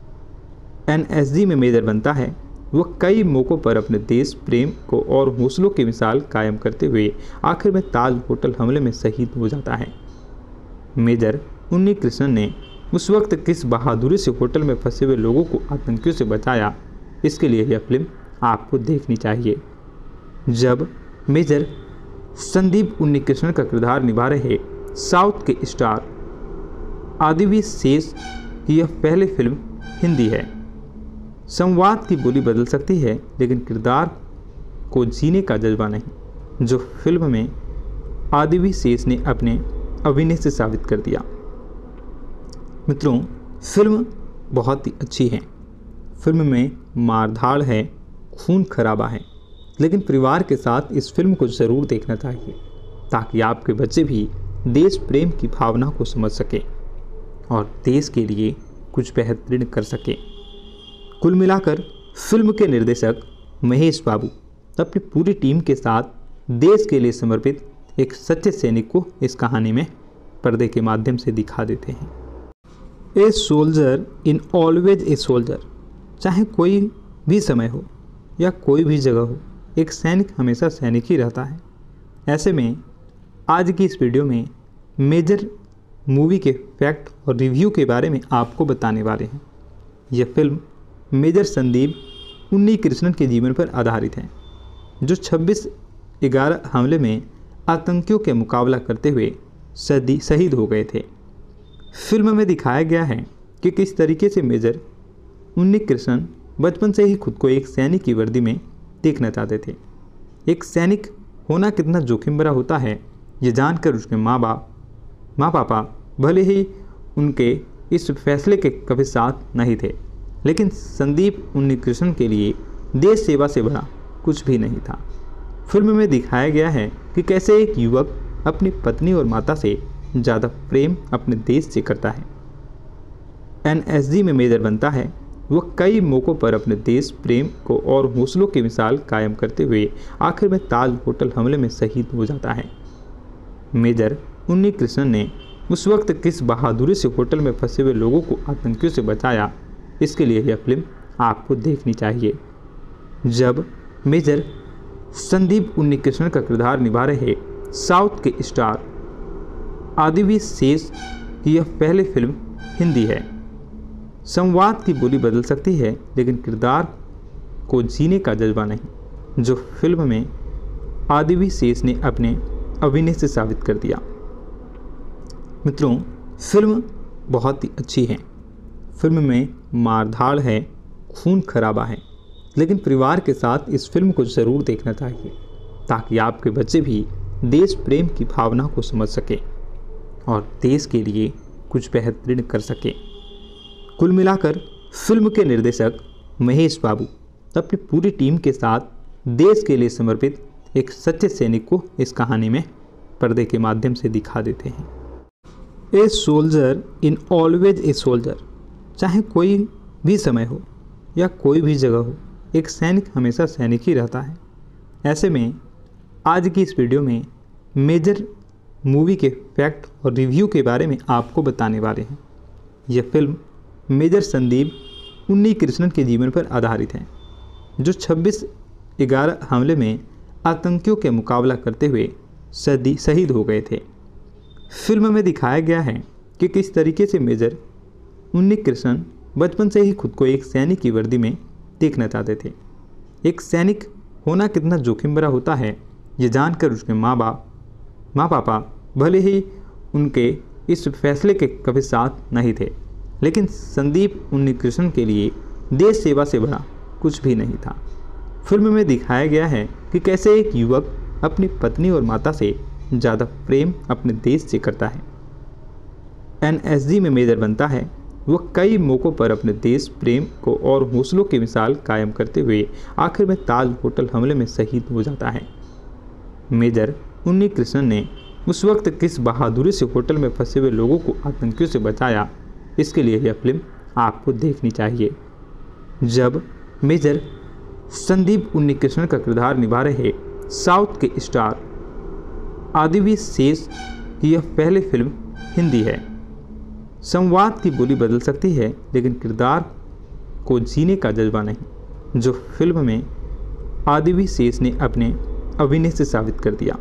एनएसजी में मेजर बनता है। वह कई मौक़ों पर अपने देश प्रेम को और हौसलों की मिसाल कायम करते हुए आखिर में ताज होटल हमले में शहीद हो जाता है। मेजर उन्नीकृष्णन ने उस वक्त किस बहादुरी से होटल में फंसे हुए लोगों को आतंकियों से बचाया, इसके लिए यह फिल्म आपको देखनी चाहिए। जब मेजर संदीप उन्नीकृष्णन का किरदार निभा रहे साउथ के स्टार आदिवी शेष की यह पहली फिल्म हिंदी है। संवाद की बोली बदल सकती है, लेकिन किरदार को जीने का जज्बा नहीं, जो फिल्म में आदिवी शेष ने अपने अभिनय से साबित कर दिया। मित्रों, फिल्म बहुत ही अच्छी है। फिल्म में मारधाड़ है, खून खराबा है, लेकिन परिवार के साथ इस फिल्म को ज़रूर देखना चाहिए, ताकि आपके बच्चे भी देश प्रेम की भावना को समझ सके और देश के लिए कुछ बेहतरीन कर सके। कुल मिलाकर फिल्म के निर्देशक महेश बाबू अपनी पूरी टीम के साथ देश के लिए समर्पित एक सच्चे सैनिक को इस कहानी में पर्दे के माध्यम से दिखा देते हैं। A soldier in always a soldier, चाहे कोई भी समय हो या कोई भी जगह हो, एक सैनिक हमेशा सैनिक ही रहता है। ऐसे में आज की इस वीडियो में मेजर मूवी के फैक्ट और रिव्यू के बारे में आपको बताने वाले हैं। यह फिल्म मेजर संदीप उन्नीकृष्णन के जीवन पर आधारित है, जो 26/11 हमले में आतंकियों के मुकाबला करते हुए शहीद हो गए थे। फिल्म में दिखाया गया है कि किस तरीके से मेजर उन्नी कृष्णन बचपन से ही खुद को एक सैनिक की वर्दी में देखना चाहते थे। एक सैनिक होना कितना जोखिम भरा होता है ये जानकर उसके माँ पापा भले ही उनके इस फैसले के कभी साथ नहीं थे, लेकिन संदीप उन्नीकृष्णन के लिए देश सेवा से बड़ा कुछ भी नहीं था। फिल्म में दिखाया गया है कि कैसे एक युवक अपनी पत्नी और माता से ज़्यादा प्रेम अपने देश से करता है। एनएसजी में मेजर बनता है। वह कई मौक़ों पर अपने देश प्रेम को और हौसलों की मिसाल कायम करते हुए आखिर में ताज होटल हमले में शहीद हो जाता है। मेजर उन्नीकृष्णन ने उस वक्त किस बहादुरी से होटल में फंसे हुए लोगों को आतंकियों से बचाया, इसके लिए यह फिल्म आपको देखनी चाहिए। जब मेजर संदीप उन्नीकृष्णन का किरदार निभा रहे साउथ के स्टार आदिवी शेष की यह पहली फिल्म हिंदी है। संवाद की बोली बदल सकती है, लेकिन किरदार को जीने का जज्बा नहीं, जो फिल्म में आदिवी शेष ने अपने अभिनय से साबित कर दिया। मित्रों, फिल्म बहुत ही अच्छी है। फिल्म में मारधाड़ है, खून खराबा है, लेकिन परिवार के साथ इस फिल्म को ज़रूर देखना चाहिए ताकि आपके बच्चे भी देश प्रेम की भावना को समझ सके और देश के लिए कुछ बेहतरीन कर सके। कुल मिलाकर फिल्म के निर्देशक महेश बाबू अपनी पूरी टीम के साथ देश के लिए समर्पित एक सच्चे सैनिक को इस कहानी में पर्दे के माध्यम से दिखा देते हैं। A soldier in always a soldier, चाहे कोई भी समय हो या कोई भी जगह हो, एक सैनिक हमेशा सैनिक ही रहता है। ऐसे में आज की इस वीडियो में मेजर मूवी के फैक्ट और रिव्यू के बारे में आपको बताने वाले हैं। यह फिल्म मेजर संदीप उन्नीकृष्णन के जीवन पर आधारित है, जो 26/11 हमले में आतंकियों के मुकाबला करते हुए शहीद हो गए थे। फिल्म में दिखाया गया है कि किस तरीके से मेजर उन्नीकृष्णन बचपन से ही खुद को एक सैनिक की वर्दी में देखना चाहते थे। एक सैनिक होना कितना जोखिम भरा होता है ये जानकर उसके माँ पापा भले ही उनके इस फैसले के कभी साथ नहीं थे, लेकिन संदीप उन्नीकृष्णन के लिए देश सेवा से बड़ा कुछ भी नहीं था। फिल्म में दिखाया गया है कि कैसे एक युवक अपनी पत्नी और माता से ज़्यादा प्रेम अपने देश से करता है। एनएसजी में मेजर बनता है। वह कई मौक़ों पर अपने देश प्रेम को और हौसलों की मिसाल कायम करते हुए आखिर में ताज होटल हमले में शहीद हो जाता है। मेजर उन्नीकृष्णन ने उस वक्त किस बहादुरी से होटल में फंसे हुए लोगों को आतंकियों से बचाया, इसके लिए यह फिल्म आपको देखनी चाहिए। जब मेजर संदीप उन्नीकृष्णन का किरदार निभा रहे साउथ के स्टार आदिवी शेष की यह पहली फिल्म हिंदी है। संवाद की बोली बदल सकती है, लेकिन किरदार को जीने का जज्बा नहीं, जो फिल्म में आदिवी शेष ने अपने अभिनय से साबित कर दिया।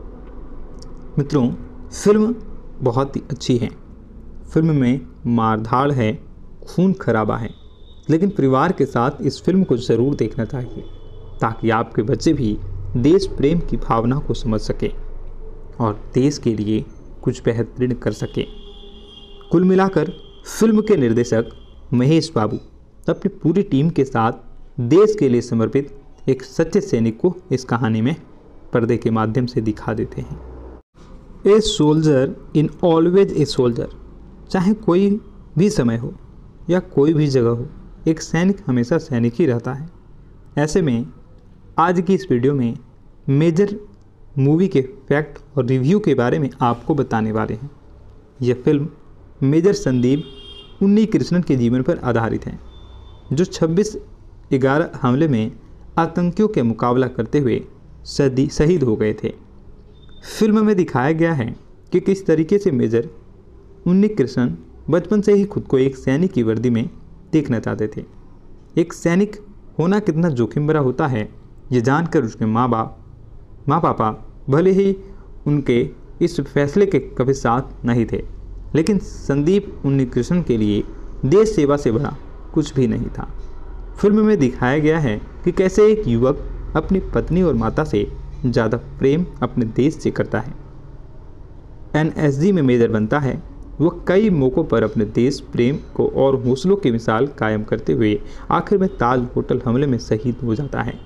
मित्रों, फिल्म बहुत ही अच्छी है। फिल्म में मारधाड़ है, खून खराबा है, लेकिन परिवार के साथ इस फिल्म को ज़रूर देखना चाहिए ताकि आपके बच्चे भी देश प्रेम की भावना को समझ सके और देश के लिए कुछ बेहतरीन कर सके। कुल मिलाकर फिल्म के निर्देशक महेश बाबू अपनी पूरी टीम के साथ देश के लिए समर्पित एक सच्चे सैनिक को इस कहानी में पर्दे के माध्यम से दिखा देते हैं। A soldier in always a soldier, चाहे कोई भी समय हो या कोई भी जगह हो, एक सैनिक हमेशा सैनिक ही रहता है। ऐसे में आज की इस वीडियो में मेजर मूवी के फैक्ट और रिव्यू के बारे में आपको बताने वाले हैं। यह फिल्म मेजर संदीप उन्नीकृष्णन के जीवन पर आधारित है, जो 26/11 हमले में आतंकियों के मुकाबला करते हुए शहीद हो गए थे। फिल्म में दिखाया गया है कि किस तरीके से मेजर उन्नीकृष्णन बचपन से ही खुद को एक सैनिक की वर्दी में देखना चाहते थे। एक सैनिक होना कितना जोखिम भरा होता है ये जानकर उसके माँ पापा भले ही उनके इस फैसले के कभी साथ नहीं थे, लेकिन संदीप उन्नीकृष्णन के लिए देश सेवा से बड़ा कुछ भी नहीं था। फिल्म में दिखाया गया है कि कैसे एक युवक अपनी पत्नी और माता से ज़्यादा प्रेम अपने देश से करता है। एनएसजी में मेजर बनता है। वो कई मौक़ों पर अपने देश प्रेम को और हौसलों की मिसाल कायम करते हुए आखिर में ताज होटल हमले में शहीद हो जाता है।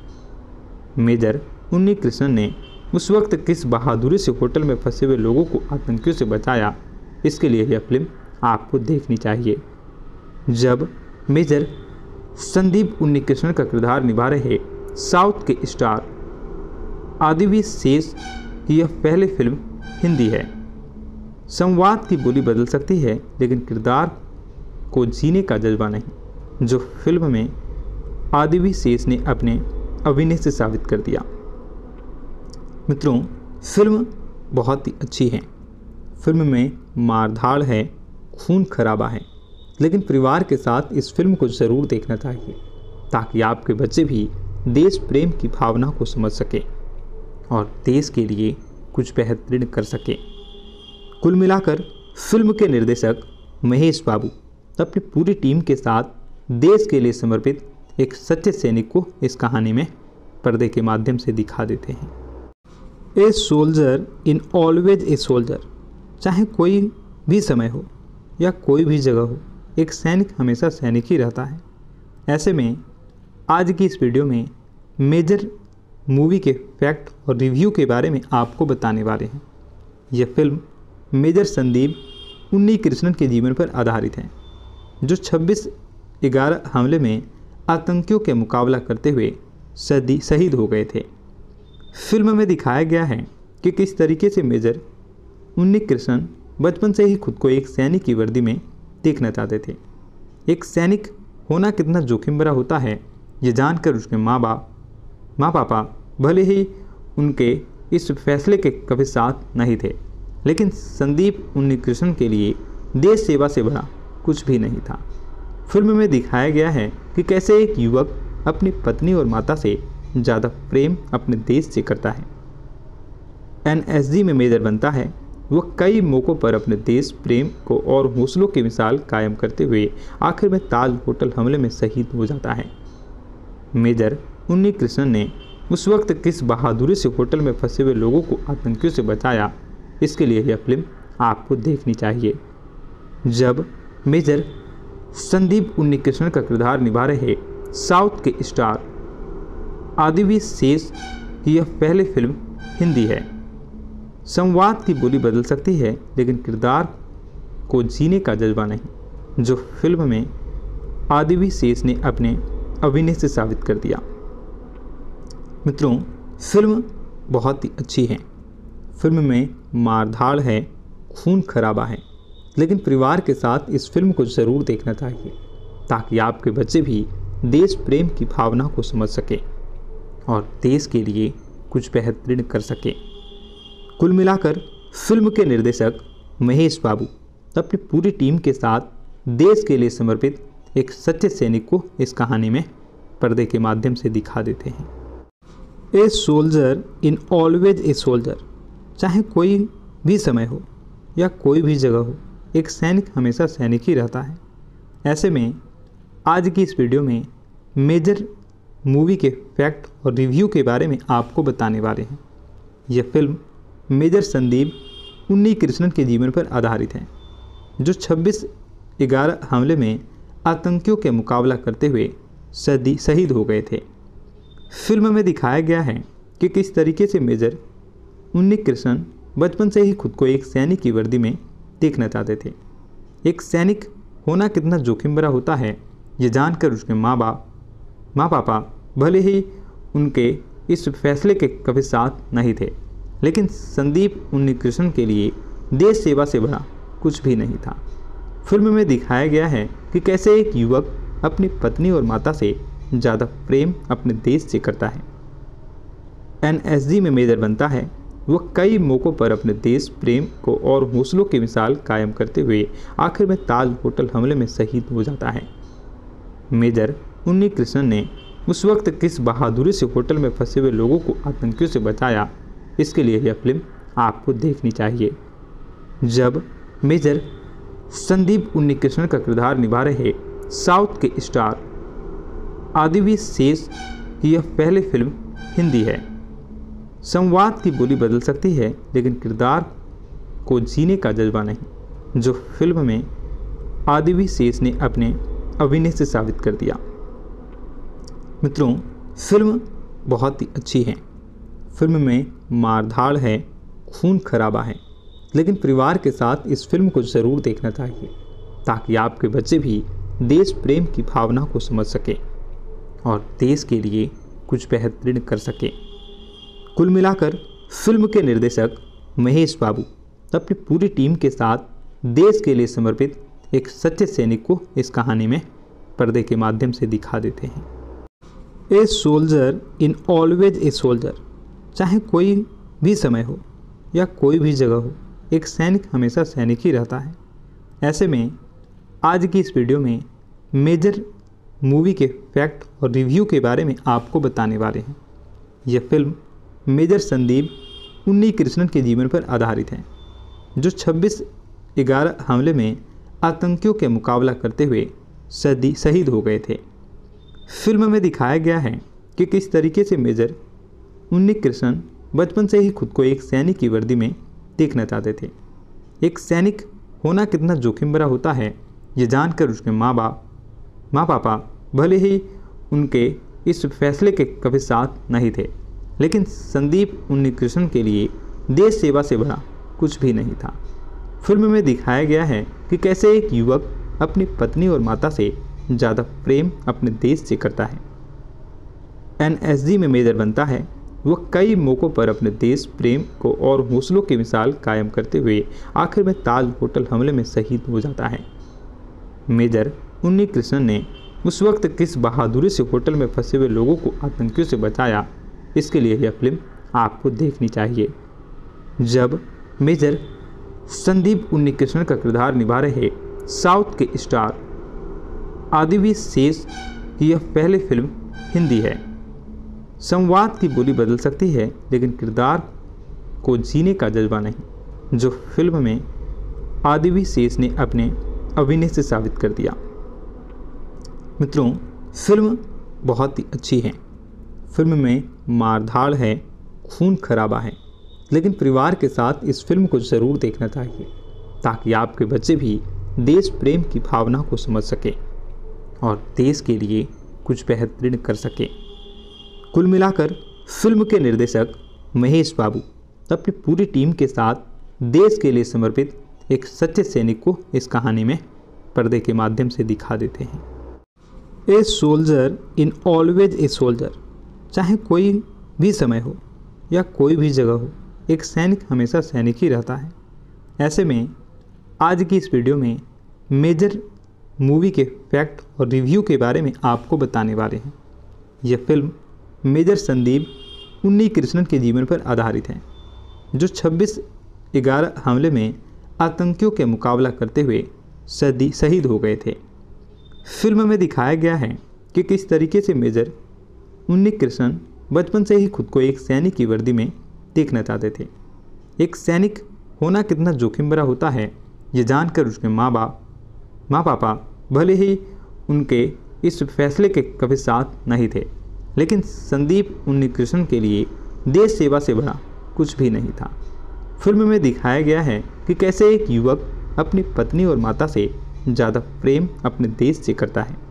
मेजर उन्नी कृष्णन ने उस वक्त किस बहादुरी से होटल में फंसे हुए लोगों को आतंकियों से बचाया, इसके लिए यह फिल्म आपको देखनी चाहिए। जब मेजर संदीप उन्नीकृष्णन का किरदार निभा रहे साउथ के स्टार आदिवी शेष की यह पहली फिल्म हिंदी है। संवाद की बोली बदल सकती है, लेकिन किरदार को जीने का जज्बा नहीं, जो फिल्म में आदिवी शेष ने अपने अभिनय से साबित कर दिया। मित्रों, फिल्म बहुत ही अच्छी है। फिल्म में मारधाड़ है, खून खराबा है, लेकिन परिवार के साथ इस फिल्म को ज़रूर देखना चाहिए, ताकि आपके बच्चे भी देश प्रेम की भावना को समझ सके और देश के लिए कुछ बेहतरीन कर सके। कुल मिलाकर फिल्म के निर्देशक महेश बाबू अपनी पूरी टीम के साथ देश के लिए समर्पित एक सच्चे सैनिक को इस कहानी में पर्दे के माध्यम से दिखा देते हैं। A soldier in always a soldier, चाहे कोई भी समय हो या कोई भी जगह हो, एक सैनिक हमेशा सैनिक ही रहता है। ऐसे में आज की इस वीडियो में मेजर मूवी के फैक्ट और रिव्यू के बारे में आपको बताने वाले हैं। यह फिल्म मेजर संदीप उन्नीकृष्णन के जीवन पर आधारित है, जो 26/11 हमले में आतंकियों के मुकाबला करते हुए शहीद हो गए थे। फिल्म में दिखाया गया है कि किस तरीके से मेजर उन्नीकृष्णन बचपन से ही खुद को एक सैनिक की वर्दी में देखना चाहते थे। एक सैनिक होना कितना जोखिम भरा होता है, ये जानकर उसके माँ पापा भले ही उनके इस फैसले के कभी साथ नहीं थे, लेकिन संदीप उन्नीकृष्णन के लिए देश सेवा से बड़ा कुछ भी नहीं था। फिल्म में दिखाया गया है कि कैसे एक युवक अपनी पत्नी और माता से ज़्यादा प्रेम अपने देश से करता है। एनएसजी में मेजर बनता है, वह कई मौक़ों पर अपने देश प्रेम को और हौसलों की मिसाल कायम करते हुए आखिर में ताज होटल हमले में शहीद हो जाता है। मेजर उन्नीकृष्णन ने उस वक्त किस बहादुरी से होटल में फंसे हुए लोगों को आतंकियों से बचाया, इसके लिए यह फिल्म आपको देखनी चाहिए। जब मेजर संदीप उन्नीकृष्णन का किरदार निभा रहे साउथ के स्टार आदिवी शेष की यह पहली फिल्म हिंदी है। संवाद की बोली बदल सकती है, लेकिन किरदार को जीने का जज्बा नहीं, जो फिल्म में आदिवी शेष ने अपने अभिनय से साबित कर दिया। मित्रों, फिल्म बहुत ही अच्छी है। फिल्म में मारधाड़ है, खून खराबा है, लेकिन परिवार के साथ इस फिल्म को ज़रूर देखना चाहिए, ताकि आपके बच्चे भी देश प्रेम की भावना को समझ सके और देश के लिए कुछ बेहतरीन कर सके। कुल मिलाकर फिल्म के निर्देशक महेश बाबू अपनी पूरी टीम के साथ देश के लिए समर्पित एक सच्चे सैनिक को इस कहानी में पर्दे के माध्यम से दिखा देते हैं। A soldier in always a soldier, चाहे कोई भी समय हो या कोई भी जगह हो, एक सैनिक हमेशा सैनिक ही रहता है। ऐसे में आज की इस वीडियो में मेजर मूवी के फैक्ट और रिव्यू के बारे में आपको बताने वाले हैं। यह फिल्म मेजर संदीप उन्नीकृष्णन के जीवन पर आधारित है, जो 26/11 हमले में आतंकियों के मुकाबला करते हुए शहीद हो गए थे। फिल्म में दिखाया गया है कि किस तरीके से मेजर उन्नीकृष्णन बचपन से ही खुद को एक सैनिक की वर्दी में देखना चाहते थे। एक सैनिक होना कितना जोखिम भरा होता है, ये जानकर उसके माँ पापा भले ही उनके इस फैसले के कभी साथ नहीं थे, लेकिन संदीप उन्नीकृष्णन के लिए देश सेवा से बड़ा कुछ भी नहीं था। फिल्म में दिखाया गया है कि कैसे एक युवक अपनी पत्नी और माता से ज़्यादा प्रेम अपने देश से करता है। एनएसजी में मेजर बनता है, वह कई मौक़ों पर अपने देश प्रेम को और हौसलों की मिसाल कायम करते हुए आखिर में ताज होटल हमले में शहीद हो जाता है। मेजर उन्नीकृष्णन ने उस वक्त किस बहादुरी से होटल में फंसे हुए लोगों को आतंकियों से बचाया, इसके लिए यह फिल्म आपको देखनी चाहिए। जब मेजर संदीप उन्नीकृष्णन का किरदार निभा रहे साउथ के स्टार आदिवी शेष की यह पहली फिल्म हिंदी है। संवाद की बोली बदल सकती है, लेकिन किरदार को जीने का जज्बा नहीं, जो फिल्म में आदिवी शेष ने अपने अभिनय से साबित कर दिया। मित्रों, फिल्म बहुत ही अच्छी है। फिल्म में मारधाड़ है, खून खराबा है, लेकिन परिवार के साथ इस फिल्म को ज़रूर देखना चाहिए ताकि आपके बच्चे भी देश प्रेम की भावना को समझ सके और देश के लिए कुछ बेहतरीन कर सके। कुल मिलाकर फिल्म के निर्देशक महेश बाबू अपनी पूरी टीम के साथ देश के लिए समर्पित एक सच्चे सैनिक को इस कहानी में पर्दे के माध्यम से दिखा देते हैं। A soldier in always a soldier, चाहे कोई भी समय हो या कोई भी जगह हो, एक सैनिक हमेशा सैनिक ही रहता है। ऐसे में आज की इस वीडियो में मेजर मूवी के फैक्ट और रिव्यू के बारे में आपको बताने वाले हैं। यह फिल्म मेजर संदीप उन्नीकृष्णन के जीवन पर आधारित है, जो 26/11 हमले में आतंकियों के मुकाबला करते हुए शहीद हो गए थे। फिल्म में दिखाया गया है कि किस तरीके से मेजर उन्नीकृष्णन बचपन से ही खुद को एक सैनिक की वर्दी में देखना चाहते थे। एक सैनिक होना कितना जोखिम भरा होता है, ये जानकर उसके माँ पापा भले ही उनके इस फैसले के कभी साथ नहीं थे, लेकिन संदीप उन्नीकृष्णन के लिए देश सेवा से बड़ा कुछ भी नहीं था। फिल्म में दिखाया गया है कि कैसे एक युवक अपनी पत्नी और माता से ज़्यादा प्रेम अपने देश से करता है। एनएसजी में मेजर बनता है। वह कई मौक़ों पर अपने देश प्रेम को और हौसलों की मिसाल कायम करते हुए आखिर में ताज होटल हमले में शहीद हो जाता है। मेजर उन्नीकृष्णन ने उस वक्त किस बहादुरी से होटल में फंसे हुए लोगों को आतंकियों से बचाया, इसके लिए यह फिल्म आपको देखनी चाहिए। जब मेजर संदीप उन्नीकृष्णन का किरदार निभा रहे साउथ के स्टार आदिवी शेष की यह पहली फिल्म हिंदी है। संवाद की बोली बदल सकती है, लेकिन किरदार को जीने का जज्बा नहीं, जो फिल्म में आदिवी शेष ने अपने अभिनय से साबित कर दिया। मित्रों, फिल्म बहुत ही अच्छी है। फिल्म में मारधाड़ है, खून खराबा है, लेकिन परिवार के साथ इस फिल्म को ज़रूर देखना चाहिए ताकि आपके बच्चे भी देश प्रेम की भावना को समझ सके और देश के लिए कुछ बेहतरीन कर सके। कुल मिलाकर फिल्म के निर्देशक महेश बाबू अपनी पूरी टीम के साथ देश के लिए समर्पित एक सच्चे सैनिक को इस कहानी में पर्दे के माध्यम से दिखा देते हैं। A soldier in always a soldier, चाहे कोई भी समय हो या कोई भी जगह हो, एक सैनिक हमेशा सैनिक ही रहता है। ऐसे में आज की इस वीडियो में मेजर मूवी के फैक्ट और रिव्यू के बारे में आपको बताने वाले हैं। यह फिल्म मेजर संदीप उन्नीकृष्णन के जीवन पर आधारित है, जो 26/11 हमले में आतंकियों के मुकाबला करते हुए शहीद हो गए थे। फिल्म में दिखाया गया है कि किस तरीके से मेजर उन्नीकृष्णन बचपन से ही खुद को एक सैनिक की वर्दी में देखना चाहते थे। एक सैनिक होना कितना जोखिम भरा होता है, ये जानकर उसके माँ पापा भले ही उनके इस फैसले के कभी साथ नहीं थे, लेकिन संदीप उन्नीकृष्णन के लिए देश सेवा से बड़ा कुछ भी नहीं था। फिल्म में दिखाया गया है कि कैसे एक युवक अपनी पत्नी और माता से ज़्यादा प्रेम अपने देश से करता है।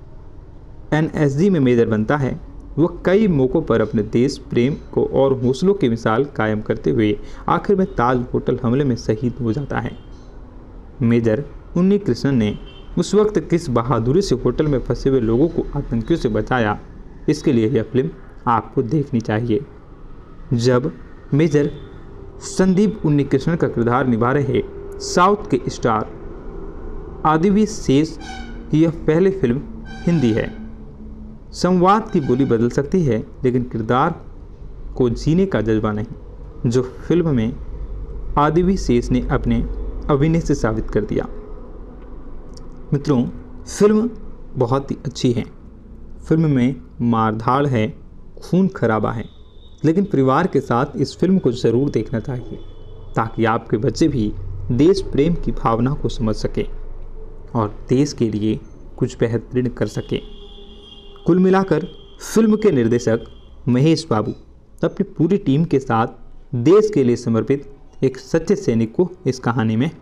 एनएसजी में मेजर बनता है। वह कई मौक़ों पर अपने देश प्रेम को और हौसलों की मिसाल कायम करते हुए आखिर में ताज होटल हमले में शहीद हो जाता है। मेजर उन्नीकृष्णन ने उस वक्त किस बहादुरी से होटल में फंसे हुए लोगों को आतंकियों से बचाया, इसके लिए यह फिल्म आपको देखनी चाहिए। जब मेजर संदीप उन्नीकृष्णन का किरदार निभा रहे साउथ के स्टार आदिवी शेष की यह पहली फिल्म हिंदी है। संवाद की बोली बदल सकती है, लेकिन किरदार को जीने का जज्बा नहीं, जो फिल्म में आदिवी शेष ने अपने अभिनय से साबित कर दिया। मित्रों, फिल्म बहुत ही अच्छी है। फिल्म में मारधाड़ है, खून खराबा है, लेकिन परिवार के साथ इस फिल्म को ज़रूर देखना चाहिए ताकि आपके बच्चे भी देश प्रेम की भावना को समझ सके और देश के लिए कुछ बेहतरीन कर सके। कुल मिलाकर फिल्म के निर्देशक महेश बाबू अपनी पूरी टीम के साथ देश के लिए समर्पित एक सच्चे सैनिक को इस कहानी में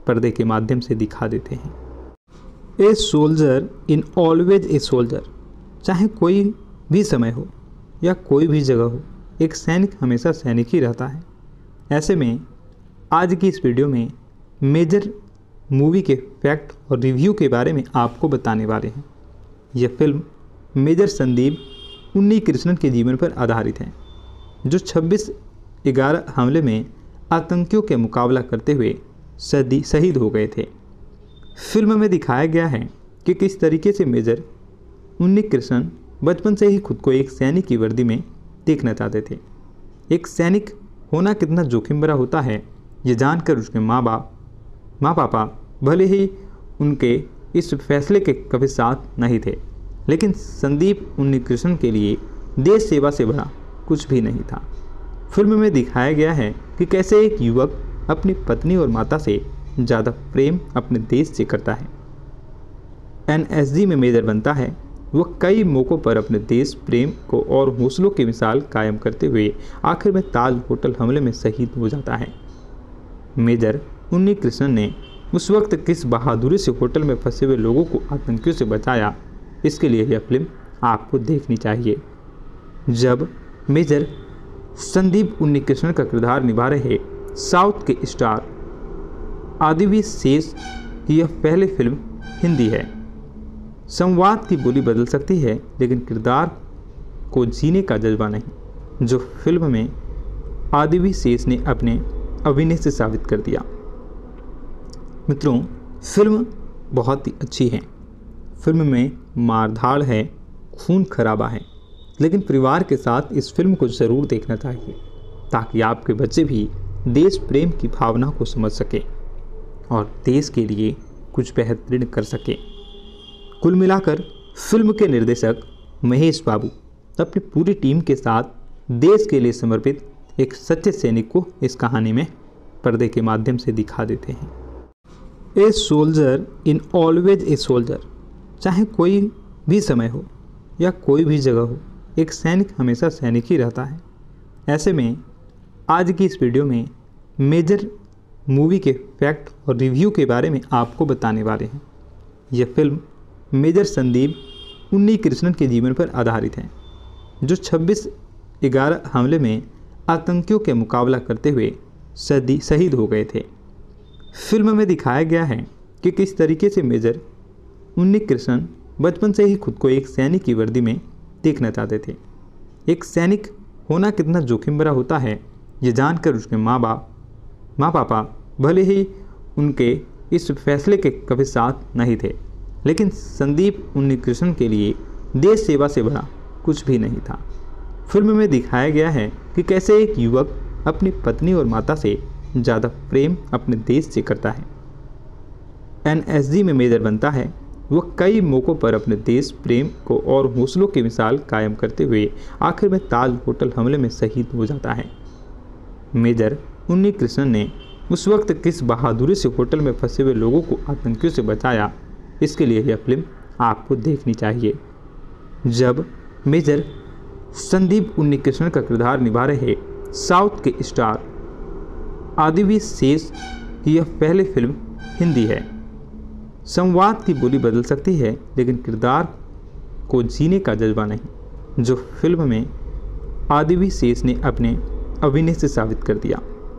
पर्दे के माध्यम से दिखा देते हैं। A soldier in always a soldier, चाहे कोई भी समय हो या कोई भी जगह हो, एक सैनिक हमेशा सैनिक ही रहता है। ऐसे में आज की इस वीडियो में मेजर मूवी के फैक्ट और रिव्यू के बारे में आपको बताने वाले हैं। यह फिल्म मेजर संदीप उन्नीकृष्णन के जीवन पर आधारित है, जो 26/11 हमले में आतंकियों के मुकाबला करते हुए शहीद हो गए थे। फिल्म में दिखाया गया है कि किस तरीके से मेजर उन्नीकृष्णन बचपन से ही खुद को एक सैनिक की वर्दी में देखना चाहते थे। एक सैनिक होना कितना जोखिम भरा होता है, ये जानकर उसके माँ पापा भले ही उनके इस फैसले के कभी साथ नहीं थे, लेकिन संदीप उन्नीकृष्णन के लिए देश सेवा से बड़ा कुछ भी नहीं था। फिल्म में दिखाया गया है कि कैसे एक युवक अपनी पत्नी और माता से ज़्यादा प्रेम अपने देश से करता है। एनएसजी में मेजर बनता है। वह कई मौक़ों पर अपने देश प्रेम को और हौसलों की मिसाल कायम करते हुए आखिर में ताज होटल हमले में शहीद हो जाता है। मेजर उन्नीकृष्णन ने उस वक्त किस बहादुरी से होटल में फंसे हुए लोगों को आतंकियों से बचाया, इसके लिए यह फिल्म आपको देखनी चाहिए। जब मेजर संदीप उन्नीकृष्णन का किरदार निभा रहे साउथ के स्टार आदिवी शेष की यह पहली फिल्म हिंदी है। संवाद की बोली बदल सकती है, लेकिन किरदार को जीने का जज्बा नहीं, जो फिल्म में आदिवी शेष ने अपने अभिनय से साबित कर दिया। मित्रों, फिल्म बहुत ही अच्छी है। फिल्म में मारधाड़ है, खून खराबा है, लेकिन परिवार के साथ इस फिल्म को ज़रूर देखना चाहिए, ताकि आपके बच्चे भी देश प्रेम की भावना को समझ सके और देश के लिए कुछ बेहतरीन कर सके। कुल मिलाकर फिल्म के निर्देशक महेश बाबू अपनी पूरी टीम के साथ देश के लिए समर्पित एक सच्चे सैनिक को इस कहानी में पर्दे के माध्यम से दिखा देते हैं। A soldier in always a soldier, चाहे कोई भी समय हो या कोई भी जगह हो, एक सैनिक हमेशा सैनिक ही रहता है। ऐसे में आज की इस वीडियो में मेजर मूवी के फैक्ट और रिव्यू के बारे में आपको बताने वाले हैं। यह फिल्म मेजर संदीप उन्नीकृष्णन के जीवन पर आधारित है, जो 26/11 हमले में आतंकियों के मुकाबला करते हुए शहीद हो गए थे। फिल्म में दिखाया गया है कि किस तरीके से मेजर उन्नीकृष्णन बचपन से ही खुद को एक सैनिक की वर्दी में देखना चाहते थे। एक सैनिक होना कितना जोखिम भरा होता है, ये जानकर उसके माँ पापा भले ही उनके इस फैसले के कभी साथ नहीं थे, लेकिन संदीप उन्नीकृष्णन के लिए देश सेवा से बड़ा कुछ भी नहीं था। फिल्म में दिखाया गया है कि कैसे एक युवक अपनी पत्नी और माता से ज़्यादा प्रेम अपने देश से करता है। एनएसजी में मेजर बनता है। वह कई मौक़ों पर अपने देश प्रेम को और हौसलों की मिसाल कायम करते हुए आखिर में ताज होटल हमले में शहीद हो जाता है। मेजर उन्नीकृष्णन ने उस वक्त किस बहादुरी से होटल में फंसे हुए लोगों को आतंकियों से बचाया, इसके लिए यह फिल्म आपको देखनी चाहिए। जब मेजर संदीप उन्नीकृष्णन का किरदार निभा रहे साउथ के स्टार आदिवी शेष की यह पहली फिल्म हिंदी है। संवाद की बोली बदल सकती है, लेकिन किरदार को जीने का जज्बा नहीं, जो फिल्म में आदिवी शेष ने अपने अभिनय से साबित कर दिया।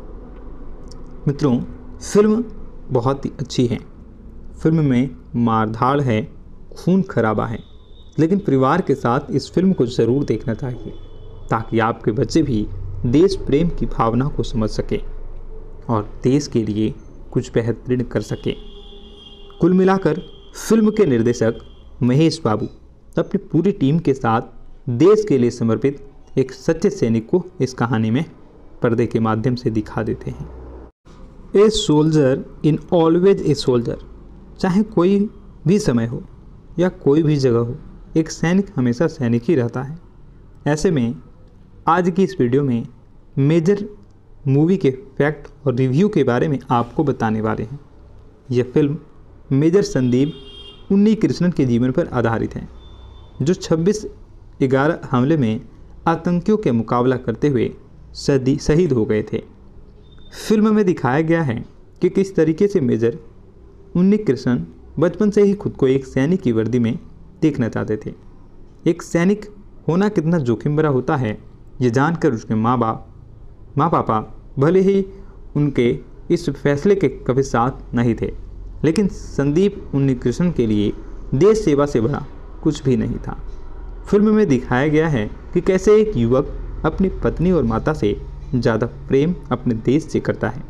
मित्रों, फिल्म बहुत ही अच्छी है। फिल्म में मारधाड़ है, खून खराबा है, लेकिन परिवार के साथ इस फिल्म को ज़रूर देखना चाहिए, ताकि आपके बच्चे भी देश प्रेम की भावना को समझ सके और देश के लिए कुछ बेहतरीन कर सके। कुल मिलाकर फिल्म के निर्देशक महेश बाबू अपनी पूरी टीम के साथ देश के लिए समर्पित एक सच्चे सैनिक को इस कहानी में पर्दे के माध्यम से दिखा देते हैं। A soldier in always a soldier, चाहे कोई भी समय हो या कोई भी जगह हो, एक सैनिक हमेशा सैनिक ही रहता है। ऐसे में आज की इस वीडियो में मेजर मूवी के फैक्ट और रिव्यू के बारे में आपको बताने वाले हैं। यह फिल्म मेजर संदीप उन्नीकृष्णन के जीवन पर आधारित है, जो 26/11 हमले में आतंकियों के मुकाबला करते हुए शहीद हो गए थे। फिल्म में दिखाया गया है कि किस तरीके से मेजर उन्नी कृष्णन बचपन से ही खुद को एक सैनिक की वर्दी में देखना चाहते थे। एक सैनिक होना कितना जोखिम भरा होता है, ये जानकर उसके माँ पापा भले ही उनके इस फैसले के कभी साथ नहीं थे, लेकिन संदीप उन्नीकृष्णन के लिए देश सेवा से बड़ा कुछ भी नहीं था। फिल्म में दिखाया गया है कि कैसे एक युवक अपनी पत्नी और माता से ज़्यादा प्रेम अपने देश से करता है।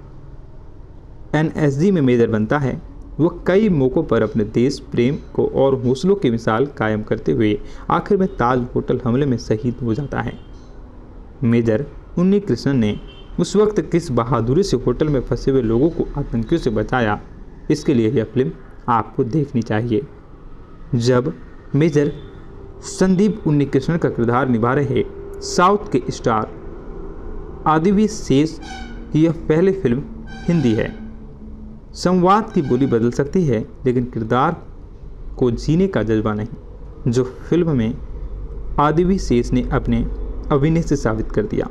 एनएसजी में मेजर बनता है। वह कई मौक़ों पर अपने देश प्रेम को और हौसलों की मिसाल कायम करते हुए आखिर में ताज होटल हमले में शहीद हो जाता है। मेजर उन्नीकृष्णन ने उस वक्त किस बहादुरी से होटल में फंसे हुए लोगों को आतंकियों से बचाया, इसके लिए यह फिल्म आपको देखनी चाहिए। जब मेजर संदीप उन्नीकृष्णन का किरदार निभा रहे साउथ के स्टार आदिवी शेष की यह पहली फिल्म हिंदी है। संवाद की बोली बदल सकती है, लेकिन किरदार को जीने का जज्बा नहीं, जो फिल्म में आदिवी शेष ने अपने अभिनय से साबित कर दिया।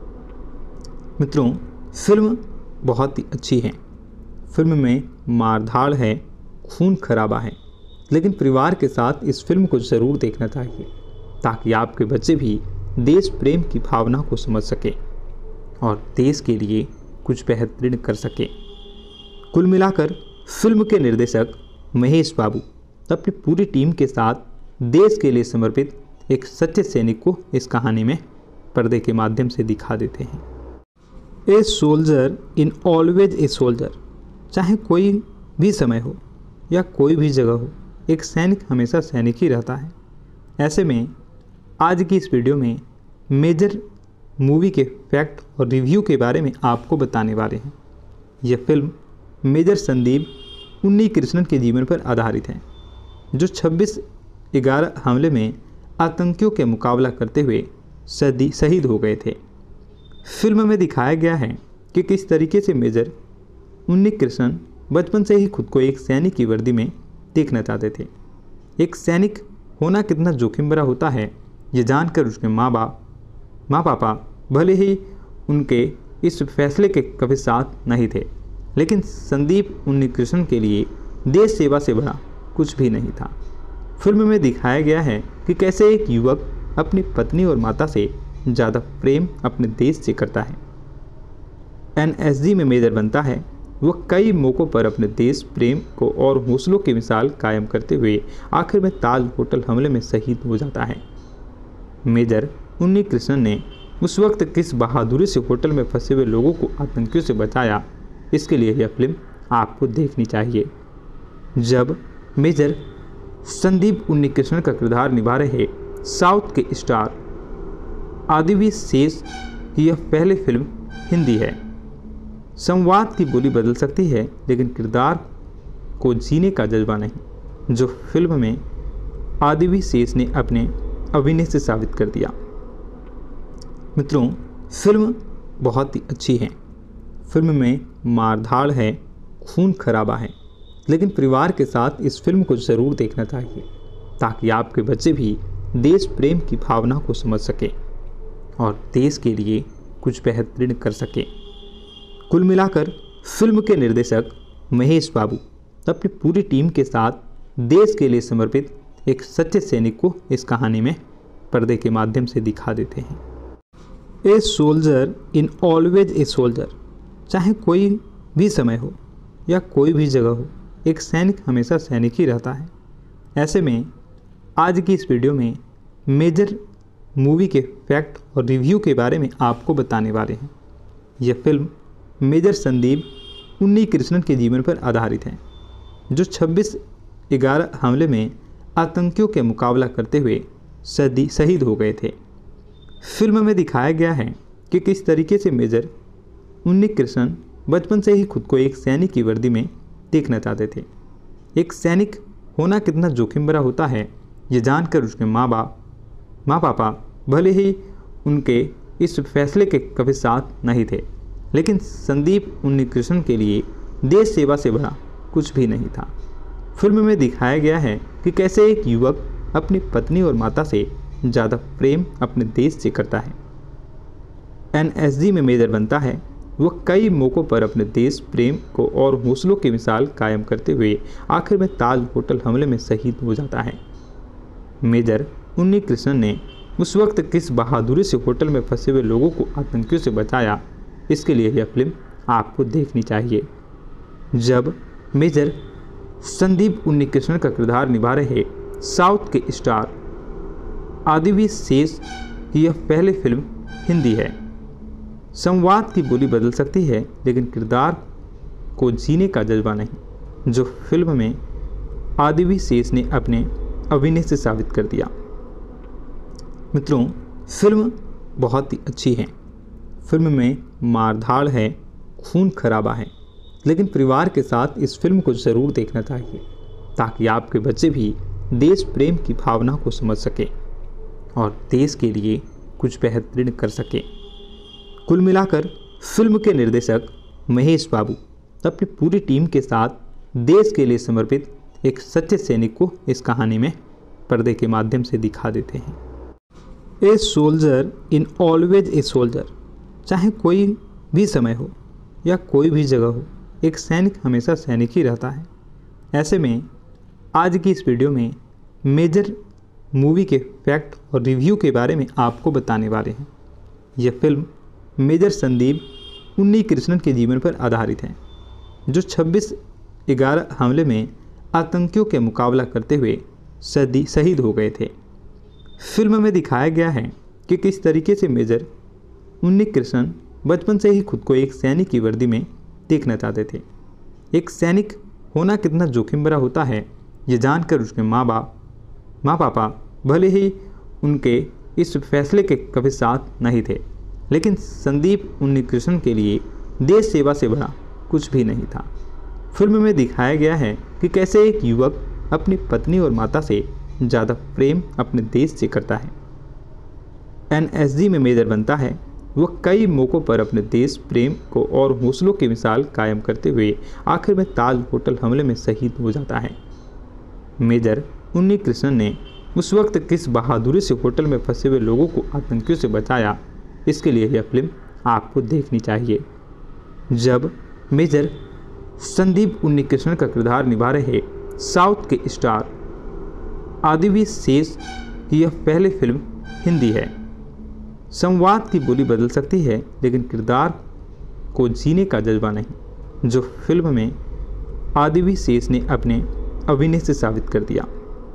मित्रों, फिल्म बहुत ही अच्छी है। फिल्म में मारधाड़ है, खून खराबा है, लेकिन परिवार के साथ इस फिल्म को ज़रूर देखना चाहिए ताकि आपके बच्चे भी देश प्रेम की भावना को समझ सके और देश के लिए कुछ बेहतरीन कर सके। कुल मिलाकर फिल्म के निर्देशक महेश बाबू अपनी पूरी टीम के साथ देश के लिए समर्पित एक सच्चे सैनिक को इस कहानी में पर्दे के माध्यम से दिखा देते हैं। A soldier in always a soldier, चाहे कोई भी समय हो या कोई भी जगह हो, एक सैनिक हमेशा सैनिक ही रहता है। ऐसे में आज की इस वीडियो में मेजर मूवी के फैक्ट और रिव्यू के बारे में आपको बताने वाले हैं। यह फिल्म मेजर संदीप उन्नीकृष्णन के जीवन पर आधारित है, जो 26/11 हमले में आतंकियों के मुकाबला करते हुए शहीद हो गए थे। फिल्म में दिखाया गया है कि किस तरीके से मेजर उन्नीकृष्णन बचपन से ही खुद को एक सैनिक की वर्दी में देखना चाहते थे। एक सैनिक होना कितना जोखिम भरा होता है, ये जानकर उसके माँ पापा भले ही उनके इस फैसले के कभी साथ नहीं थे, लेकिन संदीप उन्नीकृष्णन के लिए देश सेवा से बड़ा कुछ भी नहीं था। फिल्म में दिखाया गया है कि कैसे एक युवक अपनी पत्नी और माता से ज़्यादा प्रेम अपने देश से करता है। एनएसजी में मेजर बनता है। वह कई मौक़ों पर अपने देश प्रेम को और हौसलों की मिसाल कायम करते हुए आखिर में ताज होटल हमले में शहीद हो जाता है। मेजर उन्नीकृष्णन ने उस वक्त किस बहादुरी से होटल में फंसे हुए लोगों को आतंकियों से बचाया, इसके लिए यह फिल्म आपको देखनी चाहिए। जब मेजर संदीप उन्नीकृष्णन का किरदार निभा रहे साउथ के स्टार आदिवी शेष की यह पहली फिल्म हिंदी है। संवाद की बोली बदल सकती है, लेकिन किरदार को जीने का जज्बा नहीं, जो फिल्म में आदिवी शेष ने अपने अभिनय से साबित कर दिया। मित्रों, फिल्म बहुत ही अच्छी है। फिल्म में मारधाड़ है, खून खराबा है, लेकिन परिवार के साथ इस फिल्म को ज़रूर देखना चाहिए ताकि आपके बच्चे भी देश प्रेम की भावना को समझ सके और देश के लिए कुछ बेहतरीन कर सके। कुल मिलाकर फिल्म के निर्देशक महेश बाबू अपनी पूरी टीम के साथ देश के लिए समर्पित एक सच्चे सैनिक को इस कहानी में पर्दे के माध्यम से दिखा देते हैं। A soldier in always a soldier, चाहे कोई भी समय हो या कोई भी जगह हो, एक सैनिक हमेशा सैनिक ही रहता है। ऐसे में आज की इस वीडियो में मेजर मूवी के फैक्ट और रिव्यू के बारे में आपको बताने वाले हैं। यह फिल्म मेजर संदीप उन्नीकृष्णन के जीवन पर आधारित है, जो 26/11 हमले में आतंकियों के मुकाबला करते हुए शहीद हो गए थे। फिल्म में दिखाया गया है कि किस तरीके से मेजर उन्नीकृष्णन बचपन से ही खुद को एक सैनिक की वर्दी में देखना चाहते थे। एक सैनिक होना कितना जोखिम भरा होता है, ये जानकर उसके माँ पापा भले ही उनके इस फैसले के कभी साथ नहीं थे, लेकिन संदीप उन्नीकृष्णन के लिए देश सेवा से बड़ा कुछ भी नहीं था। फिल्म में दिखाया गया है कि कैसे एक युवक अपनी पत्नी और माता से ज़्यादा प्रेम अपने देश से करता है। एनएसजी में मेजर बनता है। वह कई मौक़ों पर अपने देश प्रेम को और हौसलों की मिसाल कायम करते हुए आखिर में ताज होटल हमले में शहीद हो जाता है। मेजर उन्नी कृष्णन ने उस वक्त किस बहादुरी से होटल में फंसे हुए लोगों को आतंकियों से बचाया, इसके लिए यह फिल्म आपको देखनी चाहिए। जब मेजर संदीप उन्नी कृष्णन का किरदार निभा रहे साउथ के स्टार आदिवी शेष की यह पहली फिल्म हिंदी है। संवाद की बोली बदल सकती है, लेकिन किरदार को जीने का जज्बा नहीं, जो फिल्म में आदिवी शेष ने अपने अभिनय से साबित कर दिया। मित्रों, फिल्म बहुत ही अच्छी है। फिल्म में मारधाड़ है, खून खराबा है, लेकिन परिवार के साथ इस फिल्म को ज़रूर देखना चाहिए, ताकि आपके बच्चे भी देश प्रेम की भावना को समझ सके और देश के लिए कुछ बेहतरीन कर सके। कुल मिलाकर फिल्म के निर्देशक महेश बाबू अपनी पूरी टीम के साथ देश के लिए समर्पित एक सच्चे सैनिक को इस कहानी में पर्दे के माध्यम से दिखा देते हैं। A soldier in always a soldier, चाहे कोई भी समय हो या कोई भी जगह हो, एक सैनिक हमेशा सैनिक ही रहता है। ऐसे में आज की इस वीडियो में मेजर मूवी के फैक्ट और रिव्यू के बारे में आपको बताने वाले हैं। यह फिल्म मेजर संदीप उन्नी कृष्णन के जीवन पर आधारित है, जो 26/11 हमले में आतंकियों के मुकाबला करते हुए शहीद हो गए थे। फिल्म में दिखाया गया है कि किस तरीके से मेजर उन्नी कृष्णन बचपन से ही खुद को एक सैनिक की वर्दी में देखना चाहते थे। एक सैनिक होना कितना जोखिम भरा होता है, ये जानकर उसके माँ पापा भले ही उनके इस फैसले के कभी साथ नहीं थे, लेकिन संदीप उन्नी कृष्णन के लिए देश सेवा से बड़ा कुछ भी नहीं था। फिल्म में दिखाया गया है कि कैसे एक युवक अपनी पत्नी और माता से ज़्यादा प्रेम अपने देश से करता है। एनएसजी में मेजर बनता है, वह कई मौक़ों पर अपने देश प्रेम को और हौसलों की मिसाल कायम करते हुए आखिर में ताज होटल हमले में शहीद हो जाता है। मेजर उन्नी कृष्णन ने उस वक्त किस बहादुरी से होटल में फंसे हुए लोगों को आतंकियों से बचाया, इसके लिए यह फिल्म आपको देखनी चाहिए। जब मेजर संदीप उन्नी कृष्णन का किरदार निभा रहे साउथ के स्टार आदिवी शेष की यह पहली फिल्म हिंदी है। संवाद की बोली बदल सकती है, लेकिन किरदार को जीने का जज्बा नहीं, जो फिल्म में आदिवी शेष ने अपने अभिनय से साबित कर दिया।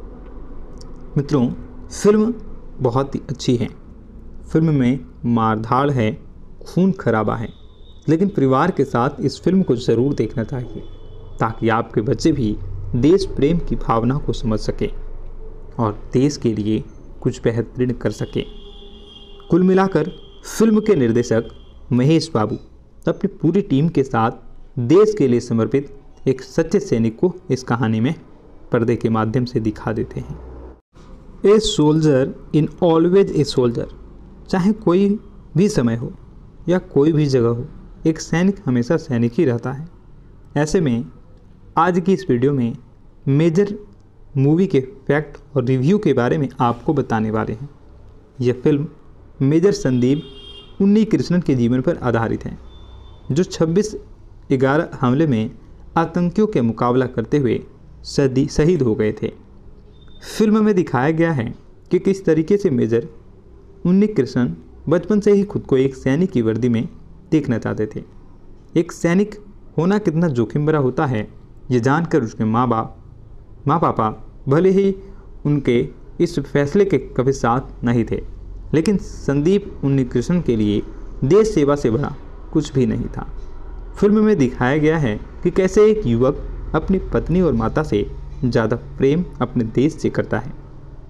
मित्रों, फिल्म बहुत ही अच्छी है। फिल्म में मारधाड़ है, खून खराबा है, लेकिन परिवार के साथ इस फिल्म को ज़रूर देखना चाहिए, ताकि आपके बच्चे भी देश प्रेम की भावना को समझ सके और देश के लिए कुछ बेहतरीन कर सके। कुल मिलाकर फिल्म के निर्देशक महेश बाबू अपनी पूरी टीम के साथ देश के लिए समर्पित एक सच्चे सैनिक को इस कहानी में पर्दे के माध्यम से दिखा देते हैं। A soldier in always a soldier, चाहे कोई भी समय हो या कोई भी जगह हो, एक सैनिक हमेशा सैनिक ही रहता है। ऐसे में आज की इस वीडियो में मेजर मूवी के फैक्ट और रिव्यू के बारे में आपको बताने वाले हैं। यह फिल्म मेजर संदीप उन्नी कृष्णन के जीवन पर आधारित है, जो 26/11 हमले में आतंकियों के मुकाबला करते हुए शहीद हो गए थे। फिल्म में दिखाया गया है कि किस तरीके से मेजर उन्नी कृष्णन बचपन से ही खुद को एक सैनिक की वर्दी में देखना चाहते थे। एक सैनिक होना कितना जोखिम भरा होता है, ये जानकर उसके माँ पापा भले ही उनके इस फैसले के कभी साथ नहीं थे, लेकिन संदीप उन्नी कृष्णन के लिए देश सेवा से बड़ा कुछ भी नहीं था। फिल्म में दिखाया गया है कि कैसे एक युवक अपनी पत्नी और माता से ज़्यादा प्रेम अपने देश से करता है।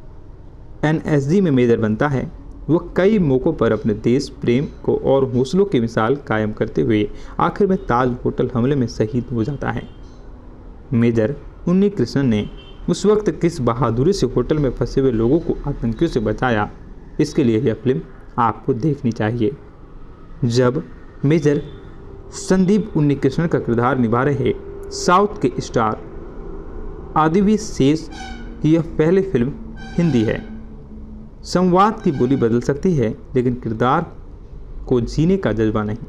एनएसजी में मेजर बनता है, वह कई मौक़ों पर अपने देश प्रेम को और हौसलों की मिसाल कायम करते हुए आखिर में ताज होटल हमले में शहीद हो जाता है। मेजर उन्नी कृष्णन ने उस वक्त किस बहादुरी से होटल में फंसे हुए लोगों को आतंकियों से बचाया, इसके लिए यह फिल्म आपको देखनी चाहिए। जब मेजर संदीप उन्नी कृष्णन का किरदार निभा रहे साउथ के स्टार आदिवी शेष की यह पहली फिल्म हिंदी है। संवाद की बोली बदल सकती है, लेकिन किरदार को जीने का जज्बा नहीं,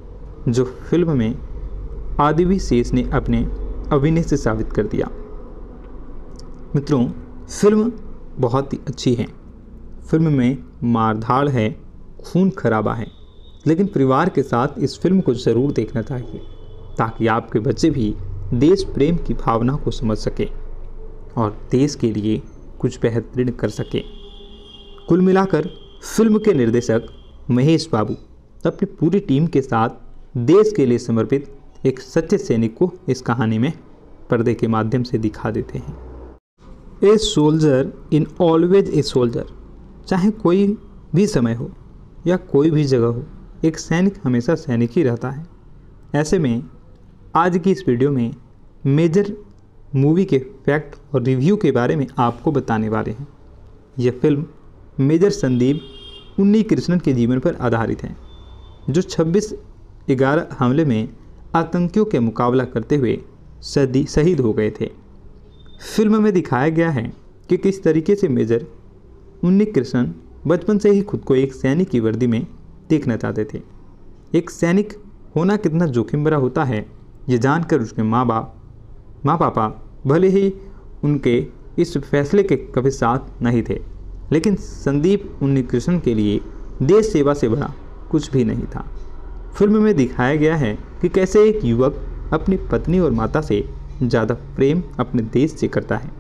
जो फिल्म में आदिवी शेष ने अपने अभिनय से साबित कर दिया। मित्रों, फिल्म बहुत ही अच्छी है। फिल्म में मारधाड़ है, खून खराबा है, लेकिन परिवार के साथ इस फिल्म को ज़रूर देखना चाहिए ताकि आपके बच्चे भी देश प्रेम की भावना को समझ सके और देश के लिए कुछ बेहतरीन कर सके। कुल मिलाकर फिल्म के निर्देशक महेश बाबू अपनी पूरी टीम के साथ देश के लिए समर्पित एक सच्चे सैनिक को इस कहानी में पर्दे के माध्यम से दिखा देते हैं। A soldier in always a soldier, चाहे कोई भी समय हो या कोई भी जगह हो, एक सैनिक हमेशा सैनिक ही रहता है। ऐसे में आज की इस वीडियो में मेजर मूवी के फैक्ट और रिव्यू के बारे में आपको बताने वाले हैं। यह फिल्म मेजर संदीप उन्नीकृष्णन के जीवन पर आधारित है, जो 26/11 हमले में आतंकियों के मुकाबला करते हुए शहीद हो गए थे। फिल्म में दिखाया गया है कि किस तरीके से मेजर उन्नीकृष्णन बचपन से ही खुद को एक सैनिक की वर्दी में देखना चाहते थे। एक सैनिक होना कितना जोखिम भरा होता है, ये जानकर उसके माँ पापा भले ही उनके इस फैसले के कभी साथ नहीं थे, लेकिन संदीप उन्नीकृष्णन के लिए देश सेवा से बड़ा कुछ भी नहीं था। फिल्म में दिखाया गया है कि कैसे एक युवक अपनी पत्नी और माता से ज़्यादा प्रेम अपने देश से करता है।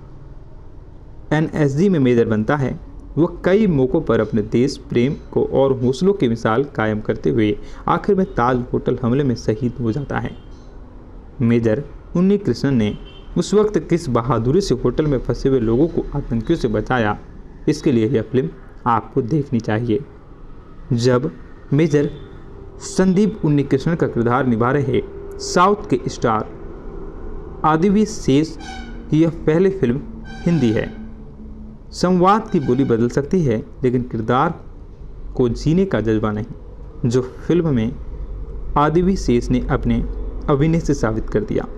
एनएसजी में मेजर बनता है। वह कई मौक़ों पर अपने देश प्रेम को और हौसलों की मिसाल कायम करते हुए आखिर में ताज होटल हमले में शहीद हो जाता है। मेजर उन्नीकृष्णन ने उस वक्त किस बहादुरी से होटल में फंसे हुए लोगों को आतंकियों से बचाया, इसके लिए यह फिल्म आपको देखनी चाहिए। जब मेजर संदीप उन्नीकृष्णन का किरदार निभा रहे साउथ के स्टार आदिवी शेष की यह पहली फिल्म हिंदी है। संवाद की बोली बदल सकती है, लेकिन किरदार को जीने का जज्बा नहीं, जो फिल्म में आदिवी शेष ने अपने अभिनय से साबित कर दिया।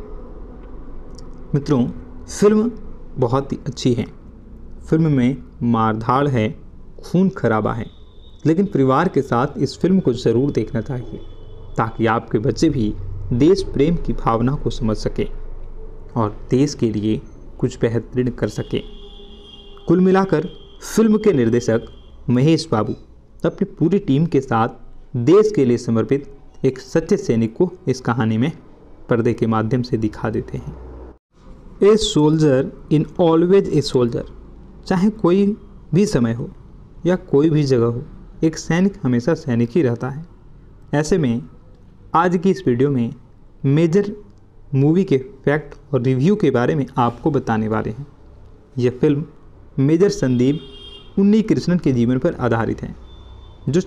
मित्रों, फिल्म बहुत ही अच्छी है। फिल्म में मारधाड़ है, खून खराबा है, लेकिन परिवार के साथ इस फिल्म को ज़रूर देखना चाहिए ताकि आपके बच्चे भी देश प्रेम की भावना को समझ सके और देश के लिए कुछ बेहतरीन कर सके। कुल मिलाकर फिल्म के निर्देशक महेश बाबू अपनी पूरी टीम के साथ देश के लिए समर्पित एक सच्चे सैनिक को इस कहानी में पर्दे के माध्यम से दिखा देते हैं। A soldier in always a soldier, चाहे कोई भी समय हो या कोई भी जगह हो, एक सैनिक हमेशा सैनिक ही रहता है। ऐसे में आज की इस वीडियो में मेजर मूवी के फैक्ट और रिव्यू के बारे में आपको बताने वाले हैं। यह फिल्म मेजर संदीप उन्नीकृष्णन के जीवन पर आधारित है, जो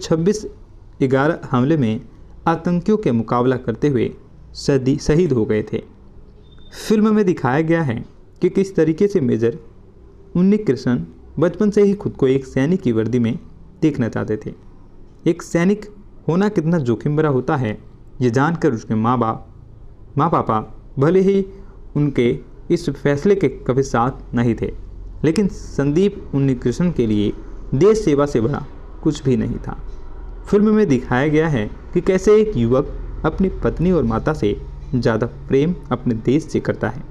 26/11 हमले में आतंकियों के मुकाबला करते हुए शहीद हो गए थे। फिल्म में दिखाया गया है कि किस तरीके से मेजर उन्नीकृष्णन बचपन से ही खुद को एक सैनिक की वर्दी में देखना चाहते थे। एक सैनिक होना कितना जोखिम भरा होता है, ये जानकर उसके माँ पापा भले ही उनके इस फैसले के कभी साथ नहीं थे, लेकिन संदीप उन्नीकृष्णन के लिए देश सेवा से बड़ा कुछ भी नहीं था। फिल्म में दिखाया गया है कि कैसे एक युवक अपनी पत्नी और माता से ज़्यादा प्रेम अपने देश से करता है।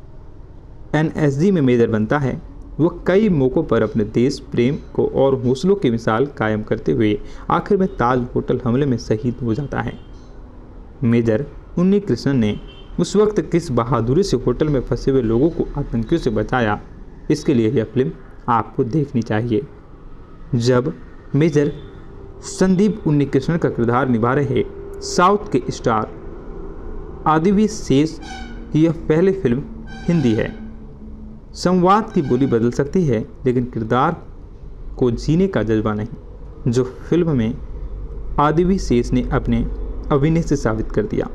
एनएसजी में मेजर बनता है। वह कई मौक़ों पर अपने देश प्रेम को और हौसलों की मिसाल कायम करते हुए आखिर में ताज होटल हमले में शहीद हो जाता है। मेजर उन्नीकृष्णन ने उस वक्त किस बहादुरी से होटल में फंसे हुए लोगों को आतंकियों से बचाया, इसके लिए यह फिल्म आपको देखनी चाहिए। जब मेजर संदीप उन्नीकृष्णन का किरदार निभा रहे साउथ के स्टार आदिवी शेष की यह पहली फिल्म हिंदी है। संवाद की बोली बदल सकती है, लेकिन किरदार को जीने का जज्बा नहीं, जो फिल्म में आदिवी शेष ने अपने अभिनय से साबित कर दिया।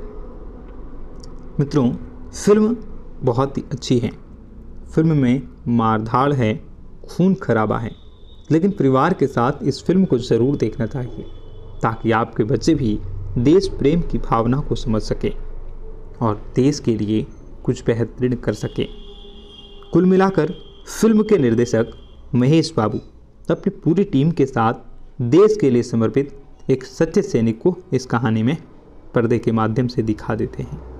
मित्रों, फिल्म बहुत ही अच्छी है। फिल्म में मारधाड़ है, खून खराबा है, लेकिन परिवार के साथ इस फिल्म को ज़रूर देखना चाहिए ताकि आपके बच्चे भी देश प्रेम की भावना को समझ सके और देश के लिए कुछ बेहतरीन कर सके। कुल मिलाकर फिल्म के निर्देशक महेश बाबू अपनी पूरी टीम के साथ देश के लिए समर्पित एक सच्चे सैनिक को इस कहानी में पर्दे के माध्यम से दिखा देते हैं।